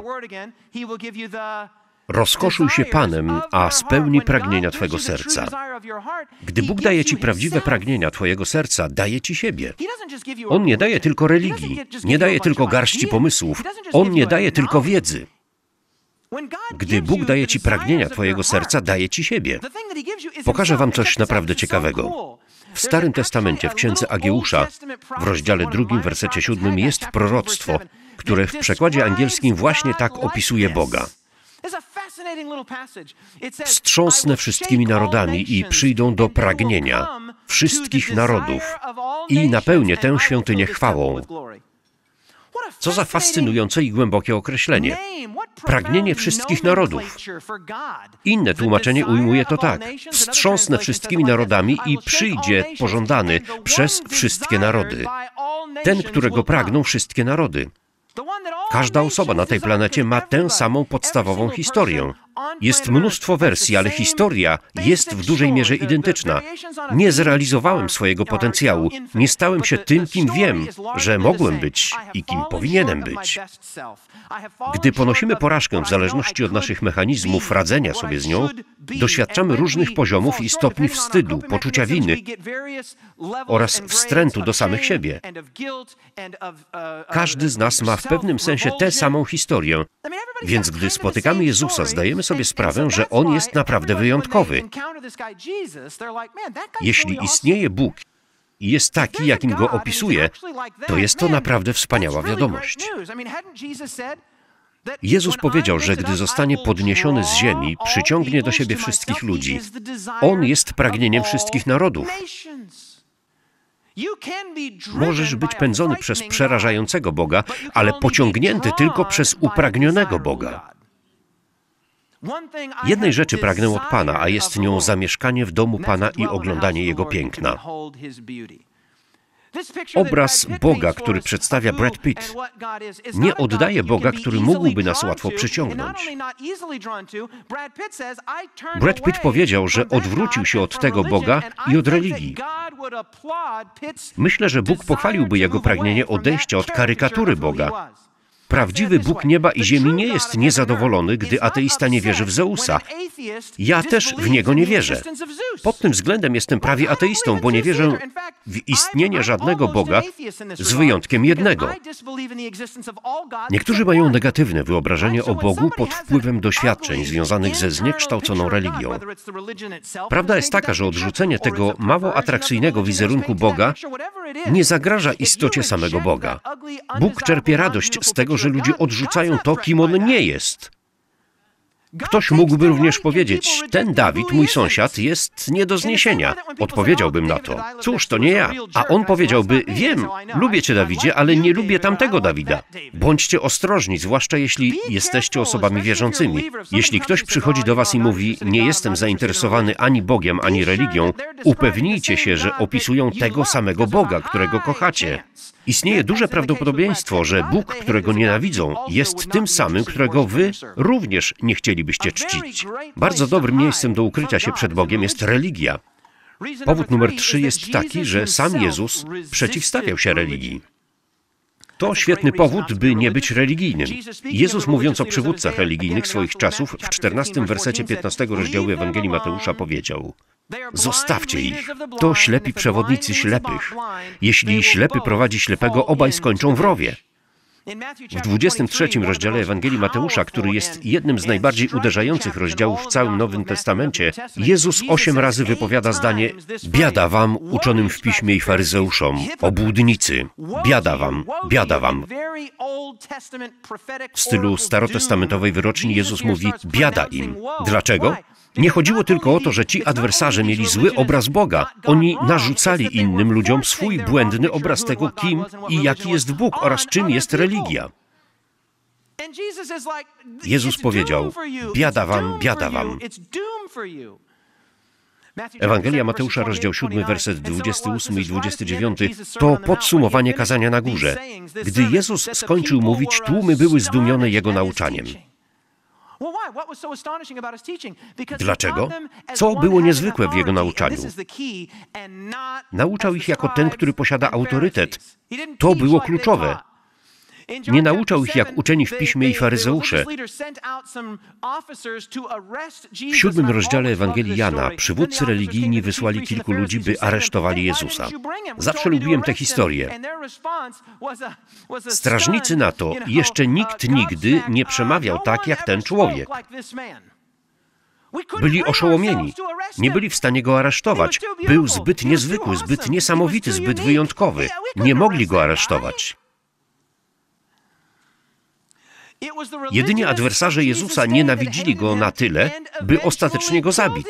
Rozkoszuj się Panem, a spełni pragnienia Twego serca. Gdy Bóg daje Ci prawdziwe pragnienia Twojego serca, daje Ci siebie. On nie daje tylko religii, nie daje tylko garści pomysłów, On nie daje tylko wiedzy. Gdy Bóg daje Ci pragnienia Twojego serca, daje Ci siebie. Pokażę Wam coś naprawdę ciekawego. W Starym Testamencie, w Księdze Ageusza, w rozdziale drugim, wersecie siódmym, jest proroctwo, które w przekładzie angielskim właśnie tak opisuje Boga. Wstrząsnę wszystkimi narodami i przyjdą do pragnienia wszystkich narodów i napełnię tę świątynię chwałą. Co za fascynujące i głębokie określenie. Pragnienie wszystkich narodów. Inne tłumaczenie ujmuje to tak. Wstrząsnę wszystkimi narodami i przyjdzie pożądany przez wszystkie narody. Ten, którego pragną wszystkie narody. Każda osoba na tej planecie ma tę samą podstawową historię. Jest mnóstwo wersji, ale historia jest w dużej mierze identyczna. Nie zrealizowałem swojego potencjału, nie stałem się tym, kim wiem, że mogłem być i kim powinienem być. Gdy ponosimy porażkę w zależności od naszych mechanizmów radzenia sobie z nią, doświadczamy różnych poziomów i stopni wstydu, poczucia winy oraz wstrętu do samych siebie. Każdy z nas ma w pewnym sensie tę samą historię, więc gdy spotykamy Jezusa, zdajemy sobie sprawę, że On jest naprawdę wyjątkowy. Jeśli istnieje Bóg i jest taki, jakim Go opisuje, to jest to naprawdę wspaniała wiadomość. Jezus powiedział, że gdy zostanie podniesiony z ziemi, przyciągnie do siebie wszystkich ludzi. On jest pragnieniem wszystkich narodów. Możesz być pędzony przez przerażającego Boga, ale pociągnięty tylko przez upragnionego Boga. Jednej rzeczy pragnę od Pana, a jest nią zamieszkanie w domu Pana i oglądanie Jego piękna. Obraz Boga, który przedstawia Brad Pitt, nie oddaje Boga, który mógłby nas łatwo przyciągnąć. Brad Pitt powiedział, że odwrócił się od tego Boga i od religii. Myślę, że Bóg pochwaliłby jego pragnienie odejścia od karykatury Boga. Prawdziwy Bóg nieba i ziemi nie jest niezadowolony, gdy ateista nie wierzy w Zeusa. Ja też w niego nie wierzę. Pod tym względem jestem prawie ateistą, bo nie wierzę w istnienie żadnego Boga, z wyjątkiem jednego. Niektórzy mają negatywne wyobrażenie o Bogu pod wpływem doświadczeń związanych ze zniekształconą religią. Prawda jest taka, że odrzucenie tego mało atrakcyjnego wizerunku Boga nie zagraża istocie samego Boga. Bóg czerpie radość z tego, że ludzie odrzucają to, kim On nie jest. Ktoś mógłby również powiedzieć, ten Dawid, mój sąsiad, jest nie do zniesienia. Odpowiedziałbym na to, cóż, to nie ja. A on powiedziałby, wiem, lubię Cię, Dawidzie, ale nie lubię tamtego Dawida. Bądźcie ostrożni, zwłaszcza jeśli jesteście osobami wierzącymi. Jeśli ktoś przychodzi do Was i mówi, nie jestem zainteresowany ani Bogiem, ani religią, upewnijcie się, że opisują tego samego Boga, którego kochacie. Istnieje duże prawdopodobieństwo, że Bóg, którego nienawidzą, jest tym samym, którego Wy również nie chcielibyście czcić. Bardzo dobrym miejscem do ukrycia się przed Bogiem jest religia. Powód numer trzy jest taki, że sam Jezus przeciwstawiał się religii. To świetny powód, by nie być religijnym. Jezus, mówiąc o przywódcach religijnych swoich czasów, w czternastym wersecie piętnastego rozdziału Ewangelii Mateusza powiedział: zostawcie ich, to ślepi przewodnicy ślepych. Jeśli ślepy prowadzi ślepego, obaj skończą w rowie. W dwudziestym trzecim rozdziale Ewangelii Mateusza, który jest jednym z najbardziej uderzających rozdziałów w całym Nowym Testamencie, Jezus osiem razy wypowiada zdanie: biada wam, uczonym w piśmie i faryzeuszom, obłudnicy, biada wam, biada wam. W stylu starotestamentowej wyroczni Jezus mówi: biada im. Dlaczego? Nie chodziło tylko o to, że ci adwersarze mieli zły obraz Boga. Oni narzucali innym ludziom swój błędny obraz tego, kim i jaki jest Bóg oraz czym jest religia. Jezus powiedział: biada wam, biada wam. Ewangelia Mateusza, rozdział siódmy, werset dwudziesty ósmy i dwudziesty dziewiąty to podsumowanie kazania na górze. Gdy Jezus skończył mówić, tłumy były zdumione Jego nauczaniem. Dlaczego? Co było niezwykłe w Jego nauczaniu? Nauczał ich jako ten, który posiada autorytet. To było kluczowe. Nie nauczał ich jak uczeni w piśmie i faryzeusze. W siódmym rozdziale Ewangelii Jana przywódcy religijni wysłali kilku ludzi, by aresztowali Jezusa. Zawsze lubiłem tę historię. Strażnicy na to: jeszcze nikt nigdy nie przemawiał tak jak ten człowiek. Byli oszołomieni. Nie byli w stanie go aresztować. Był zbyt niezwykły, zbyt niesamowity, zbyt wyjątkowy. Nie mogli go aresztować. Jedynie adwersarze Jezusa nienawidzili Go na tyle, by ostatecznie Go zabić.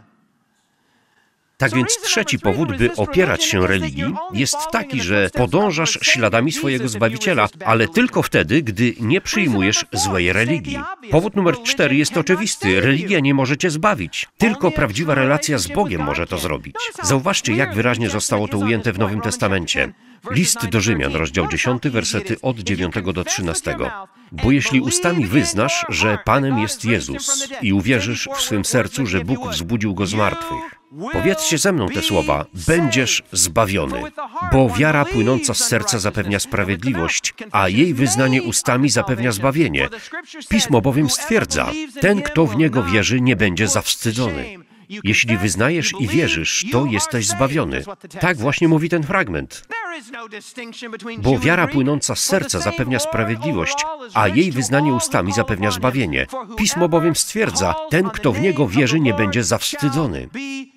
Tak więc trzeci powód, by opierać się religii, jest taki, że podążasz śladami swojego Zbawiciela, ale tylko wtedy, gdy nie przyjmujesz złej religii. Powód numer cztery jest oczywisty. Religia nie może cię zbawić. Tylko prawdziwa relacja z Bogiem może to zrobić. Zauważcie, jak wyraźnie zostało to ujęte w Nowym Testamencie. List do Rzymian, rozdział dziesiąty, wersety od dziewiątego do trzynastego. Bo jeśli ustami wyznasz, że Panem jest Jezus i uwierzysz w swym sercu, że Bóg wzbudził Go z martwych, powiedzcie ze mną te słowa: będziesz zbawiony. Bo wiara płynąca z serca zapewnia sprawiedliwość, a jej wyznanie ustami zapewnia zbawienie. Pismo bowiem stwierdza: ten, kto w Niego wierzy, nie będzie zawstydzony. Jeśli wyznajesz i wierzysz, to jesteś zbawiony. Tak właśnie mówi ten fragment. Bo wiara płynąca z serca zapewnia sprawiedliwość, a jej wyznanie ustami zapewnia zbawienie. Pismo bowiem stwierdza: ten, kto w Niego wierzy, nie będzie zawstydzony.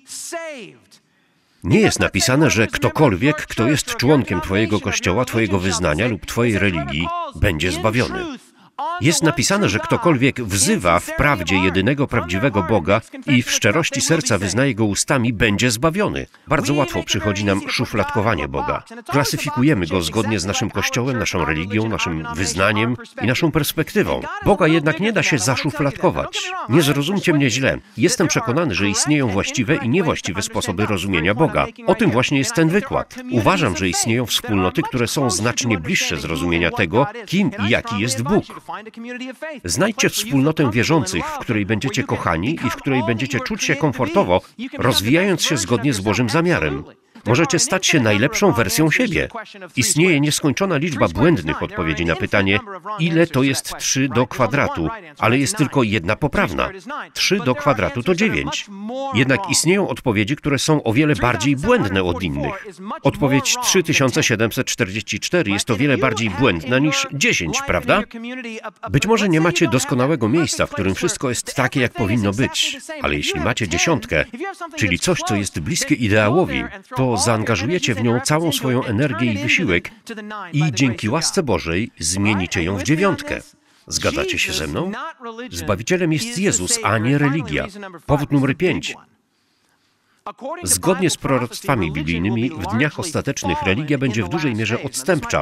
Nie jest napisane, że ktokolwiek, kto jest członkiem Twojego kościoła, Twojego wyznania lub Twojej religii, będzie zbawiony. Jest napisane, że ktokolwiek wzywa w prawdzie jedynego prawdziwego Boga i w szczerości serca wyznaje Go ustami, będzie zbawiony. Bardzo łatwo przychodzi nam szufladkowanie Boga. Klasyfikujemy Go zgodnie z naszym Kościołem, naszą religią, naszym wyznaniem i naszą perspektywą. Boga jednak nie da się zaszufladkować. Nie zrozumcie mnie źle. Jestem przekonany, że istnieją właściwe i niewłaściwe sposoby rozumienia Boga. O tym właśnie jest ten wykład. Uważam, że istnieją wspólnoty, które są znacznie bliższe zrozumienia tego, kim i jaki jest Bóg. Znajdźcie wspólnotę wierzących, w której będziecie kochani i w której będziecie czuć się komfortowo, rozwijając się zgodnie z Bożym zamiarem. Możecie stać się najlepszą wersją siebie. Istnieje nieskończona liczba błędnych odpowiedzi na pytanie, ile to jest trzy do kwadratu, ale jest tylko jedna poprawna. trzy do kwadratu to dziewięć. Jednak istnieją odpowiedzi, które są o wiele bardziej błędne od innych. Odpowiedź trzy tysiące siedemset czterdzieści cztery jest o wiele bardziej błędna niż dziesięć, prawda? Być może nie macie doskonałego miejsca, w którym wszystko jest takie, jak powinno być, ale jeśli macie dziesiątkę, czyli coś, co jest bliskie ideałowi, to zaangażujecie w nią całą swoją energię i wysiłek i dzięki łasce Bożej zmienicie ją w dziewiątkę. Zgadzacie się ze mną? Zbawicielem jest Jezus, a nie religia. Powód numer pięć. Zgodnie z proroctwami biblijnymi, w dniach ostatecznych religia będzie w dużej mierze odstępcza.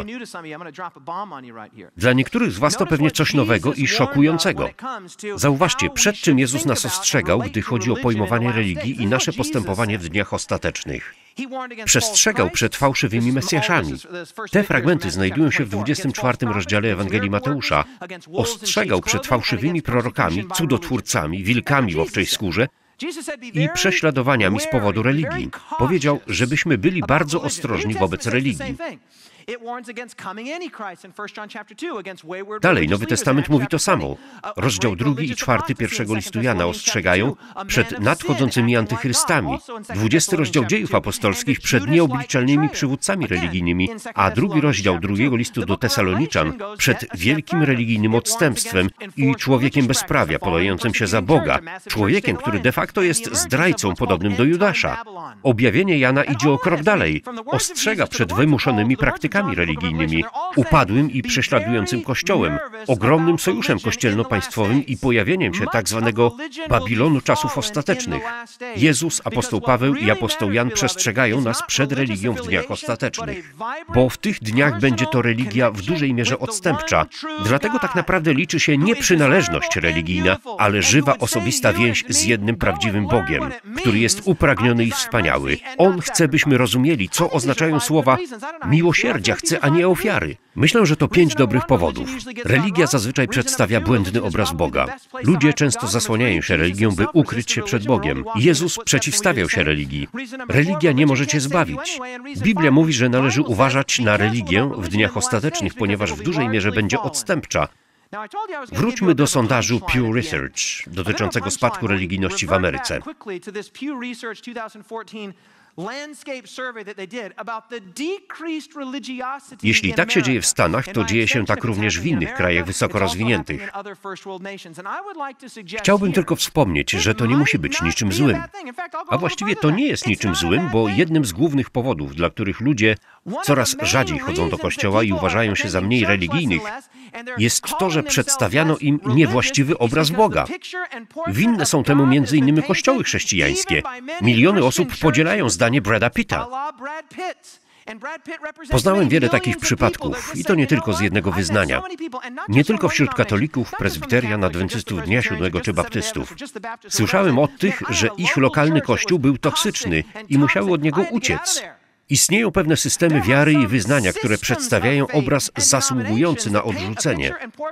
Dla niektórych z Was to pewnie coś nowego i szokującego. Zauważcie, przed czym Jezus nas ostrzegał, gdy chodzi o pojmowanie religii i nasze postępowanie w dniach ostatecznych. Przestrzegał przed fałszywymi mesjaszami. Te fragmenty znajdują się w dwudziestym czwartym rozdziale Ewangelii Mateusza. Ostrzegał przed fałszywymi prorokami, cudotwórcami, wilkami w owczej skórze i prześladowaniami z powodu religii. Powiedział, żebyśmy byli bardzo ostrożni wobec religii. Dalej, Nowy Testament mówi to samo. Rozdział drugi i czwarty pierwszego listu Jana ostrzegają przed nadchodzącymi antychrystami. Dwudziesty rozdział Dziejów Apostolskich przed nieobliczalnymi przywódcami religijnymi, a drugi rozdział drugiego listu do Tesaloniczan przed wielkim religijnym odstępstwem i człowiekiem bezprawia podającym się za Boga, człowiekiem, który de facto jest zdrajcą podobnym do Judasza. Objawienie Jana idzie o krok dalej. Ostrzega przed wymuszonymi praktykami przeciwnikami religijnymi, upadłym i prześladującym Kościołem, ogromnym sojuszem kościelno-państwowym i pojawieniem się tak zwanego Babilonu czasów ostatecznych. Jezus, apostoł Paweł i apostoł Jan przestrzegają nas przed religią w dniach ostatecznych, bo w tych dniach będzie to religia w dużej mierze odstępcza. Dlatego tak naprawdę liczy się nie przynależność religijna, ale żywa, osobista więź z jednym prawdziwym Bogiem, który jest upragniony i wspaniały. On chce, byśmy rozumieli, co oznaczają słowa miłosierdzia chce, a nie ofiary. Myślę, że to pięć dobrych powodów. Religia zazwyczaj przedstawia błędny obraz Boga. Ludzie często zasłaniają się religią, by ukryć się przed Bogiem. Jezus przeciwstawiał się religii. Religia nie może cię zbawić. Biblia mówi, że należy uważać na religię w dniach ostatecznych, ponieważ w dużej mierze będzie odstępcza. Wróćmy do sondażu Pew Research dotyczącego spadku religijności w Ameryce. Jeśli tak się dzieje w Stanach, to dzieje się tak również w innych krajach wysoko rozwiniętych. Chciałbym tylko wspomnieć, że to nie musi być niczym złym. A właściwie to nie jest niczym złym, bo jednym z głównych powodów, dla których ludzie coraz rzadziej chodzą do kościoła i uważają się za mniej religijnych, jest to, że przedstawiano im niewłaściwy obraz Boga. Winne są temu między innymi kościoły chrześcijańskie. Miliony osób podzielają zdanie Brada Pitta. Poznałem wiele takich przypadków i to nie tylko z jednego wyznania. Nie tylko wśród katolików, prezbiterian, adwentystów dnia siódmego czy baptystów. Słyszałem od tych, że ich lokalny kościół był toksyczny i musiały od niego uciec. Istnieją pewne systemy wiary i wyznania, które przedstawiają obraz zasługujący na odrzucenie.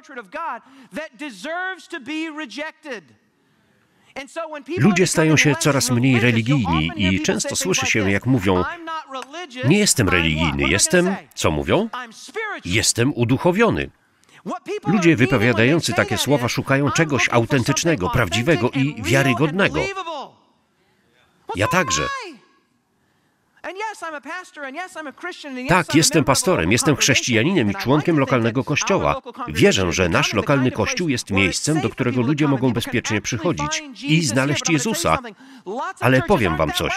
Ludzie stają się coraz mniej religijni i często słyszy się, jak mówią: nie jestem religijny, jestem, co mówią? Jestem uduchowiony. Ludzie wypowiadający takie słowa szukają czegoś autentycznego, prawdziwego i wiarygodnego. Ja także. Tak, jestem pastorem, jestem chrześcijaninem i członkiem lokalnego kościoła. Wierzę, że nasz lokalny kościół jest miejscem, do którego ludzie mogą bezpiecznie przychodzić i znaleźć Jezusa. Ale powiem wam coś.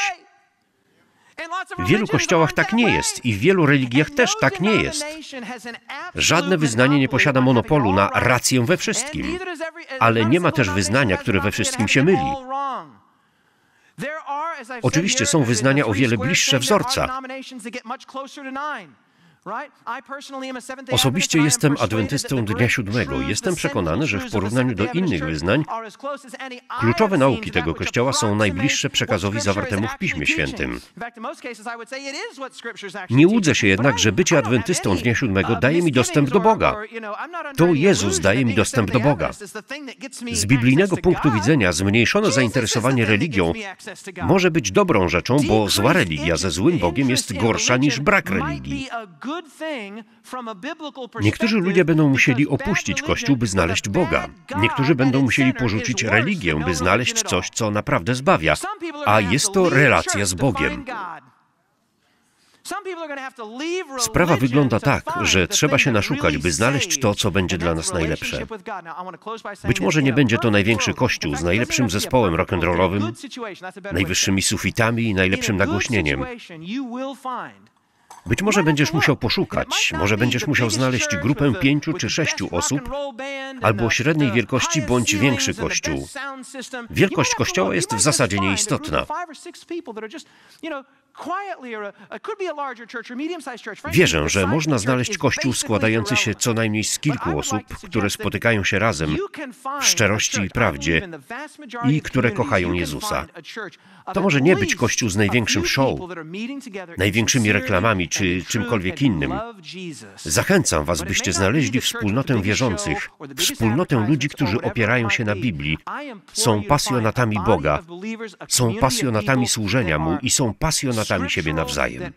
W wielu kościołach tak nie jest i w wielu religiach też tak nie jest. Żadne wyznanie nie posiada monopolu na rację we wszystkim, ale nie ma też wyznania, które we wszystkim się myli. Oczywiście są wyznania o wiele bliższe wzorca. Osobiście jestem adwentystą dnia siódmego. Jestem przekonany, że w porównaniu do innych wyznań kluczowe nauki tego kościoła są najbliższe przekazowi zawartemu w Piśmie Świętym. Nie łudzę się jednak, że bycie adwentystą dnia siódmego daje mi dostęp do Boga. To Jezus daje mi dostęp do Boga. Z biblijnego punktu widzenia zmniejszone zainteresowanie religią może być dobrą rzeczą, bo zła religia ze złym Bogiem jest gorsza niż brak religii. Niektórzy ludzie będą musieli opuścić Kościół, by znaleźć Boga. Niektórzy będą musieli porzucić religię, by znaleźć coś, co naprawdę zbawia, a jest to relacja z Bogiem. Sprawa wygląda tak, że trzeba się naszukać, by znaleźć to, co będzie dla nas najlepsze. Być może nie będzie to największy kościół z najlepszym zespołem rock'n'rollowym, najwyższymi sufitami i najlepszym nagłośnieniem. Być może będziesz musiał poszukać, może będziesz musiał znaleźć grupę pięciu czy sześciu osób, albo średniej wielkości bądź większy kościół. Wielkość kościoła jest w zasadzie nieistotna. Wierzę, że można znaleźć kościół składający się co najmniej z kilku osób, które spotykają się razem w szczerości i prawdzie i które kochają Jezusa. To może nie być kościół z największym show, największymi reklamami czy czymkolwiek innym. Zachęcam was, byście znaleźli wspólnotę wierzących, wspólnotę ludzi, którzy opierają się na Biblii, są pasjonatami Boga, są pasjonatami służenia Mu i są pasjonatami siebie nawzajem.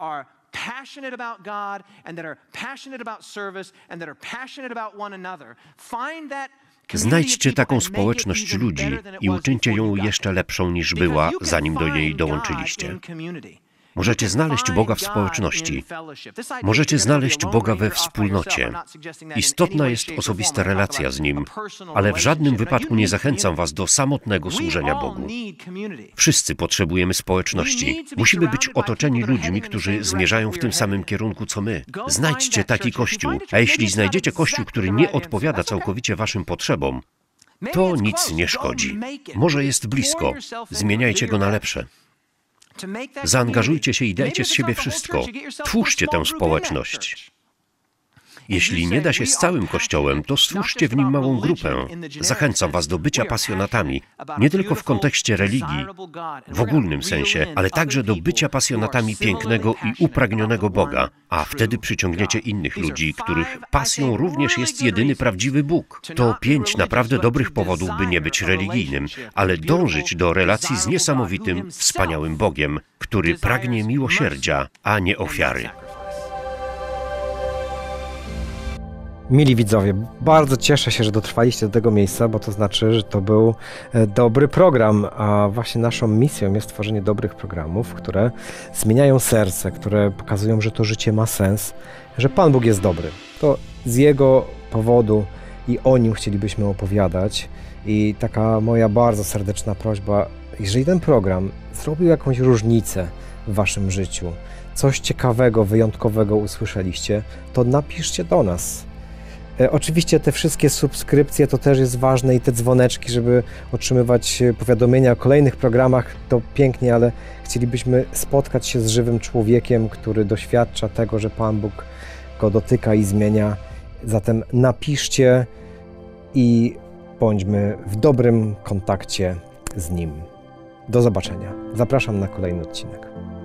Znajdźcie taką społeczność ludzi i uczyńcie ją jeszcze lepszą niż była, zanim do niej dołączyliście. Możecie znaleźć Boga w społeczności. Możecie znaleźć Boga we wspólnocie. Istotna jest osobista relacja z Nim, ale w żadnym wypadku nie zachęcam Was do samotnego służenia Bogu. Wszyscy potrzebujemy społeczności. Musimy być otoczeni ludźmi, którzy zmierzają w tym samym kierunku, co my. Znajdźcie taki kościół, a jeśli znajdziecie kościół, który nie odpowiada całkowicie Waszym potrzebom, to nic nie szkodzi. Może jest blisko. Zmieniajcie go na lepsze. Zaangażujcie się i dajcie z siebie wszystko. Twórzcie tę społeczność. Jeśli nie da się z całym Kościołem, to stwórzcie w nim małą grupę. Zachęcam Was do bycia pasjonatami, nie tylko w kontekście religii, w ogólnym sensie, ale także do bycia pasjonatami pięknego i upragnionego Boga, a wtedy przyciągniecie innych ludzi, których pasją również jest jedyny prawdziwy Bóg. To pięć naprawdę dobrych powodów, by nie być religijnym, ale dążyć do relacji z niesamowitym, wspaniałym Bogiem, który pragnie miłosierdzia, a nie ofiary. Mili widzowie, bardzo cieszę się, że dotrwaliście do tego miejsca, bo to znaczy, że to był dobry program, a właśnie naszą misją jest tworzenie dobrych programów, które zmieniają serce, które pokazują, że to życie ma sens, że Pan Bóg jest dobry. To z Jego powodu i o Nim chcielibyśmy opowiadać i taka moja bardzo serdeczna prośba, jeżeli ten program zrobił jakąś różnicę w Waszym życiu, coś ciekawego, wyjątkowego usłyszeliście, to napiszcie do nas. Oczywiście te wszystkie subskrypcje to też jest ważne i te dzwoneczki, żeby otrzymywać powiadomienia o kolejnych programach, to pięknie, ale chcielibyśmy spotkać się z żywym człowiekiem, który doświadcza tego, że Pan Bóg go dotyka i zmienia. Zatem napiszcie i bądźmy w dobrym kontakcie z Nim. Do zobaczenia. Zapraszam na kolejny odcinek.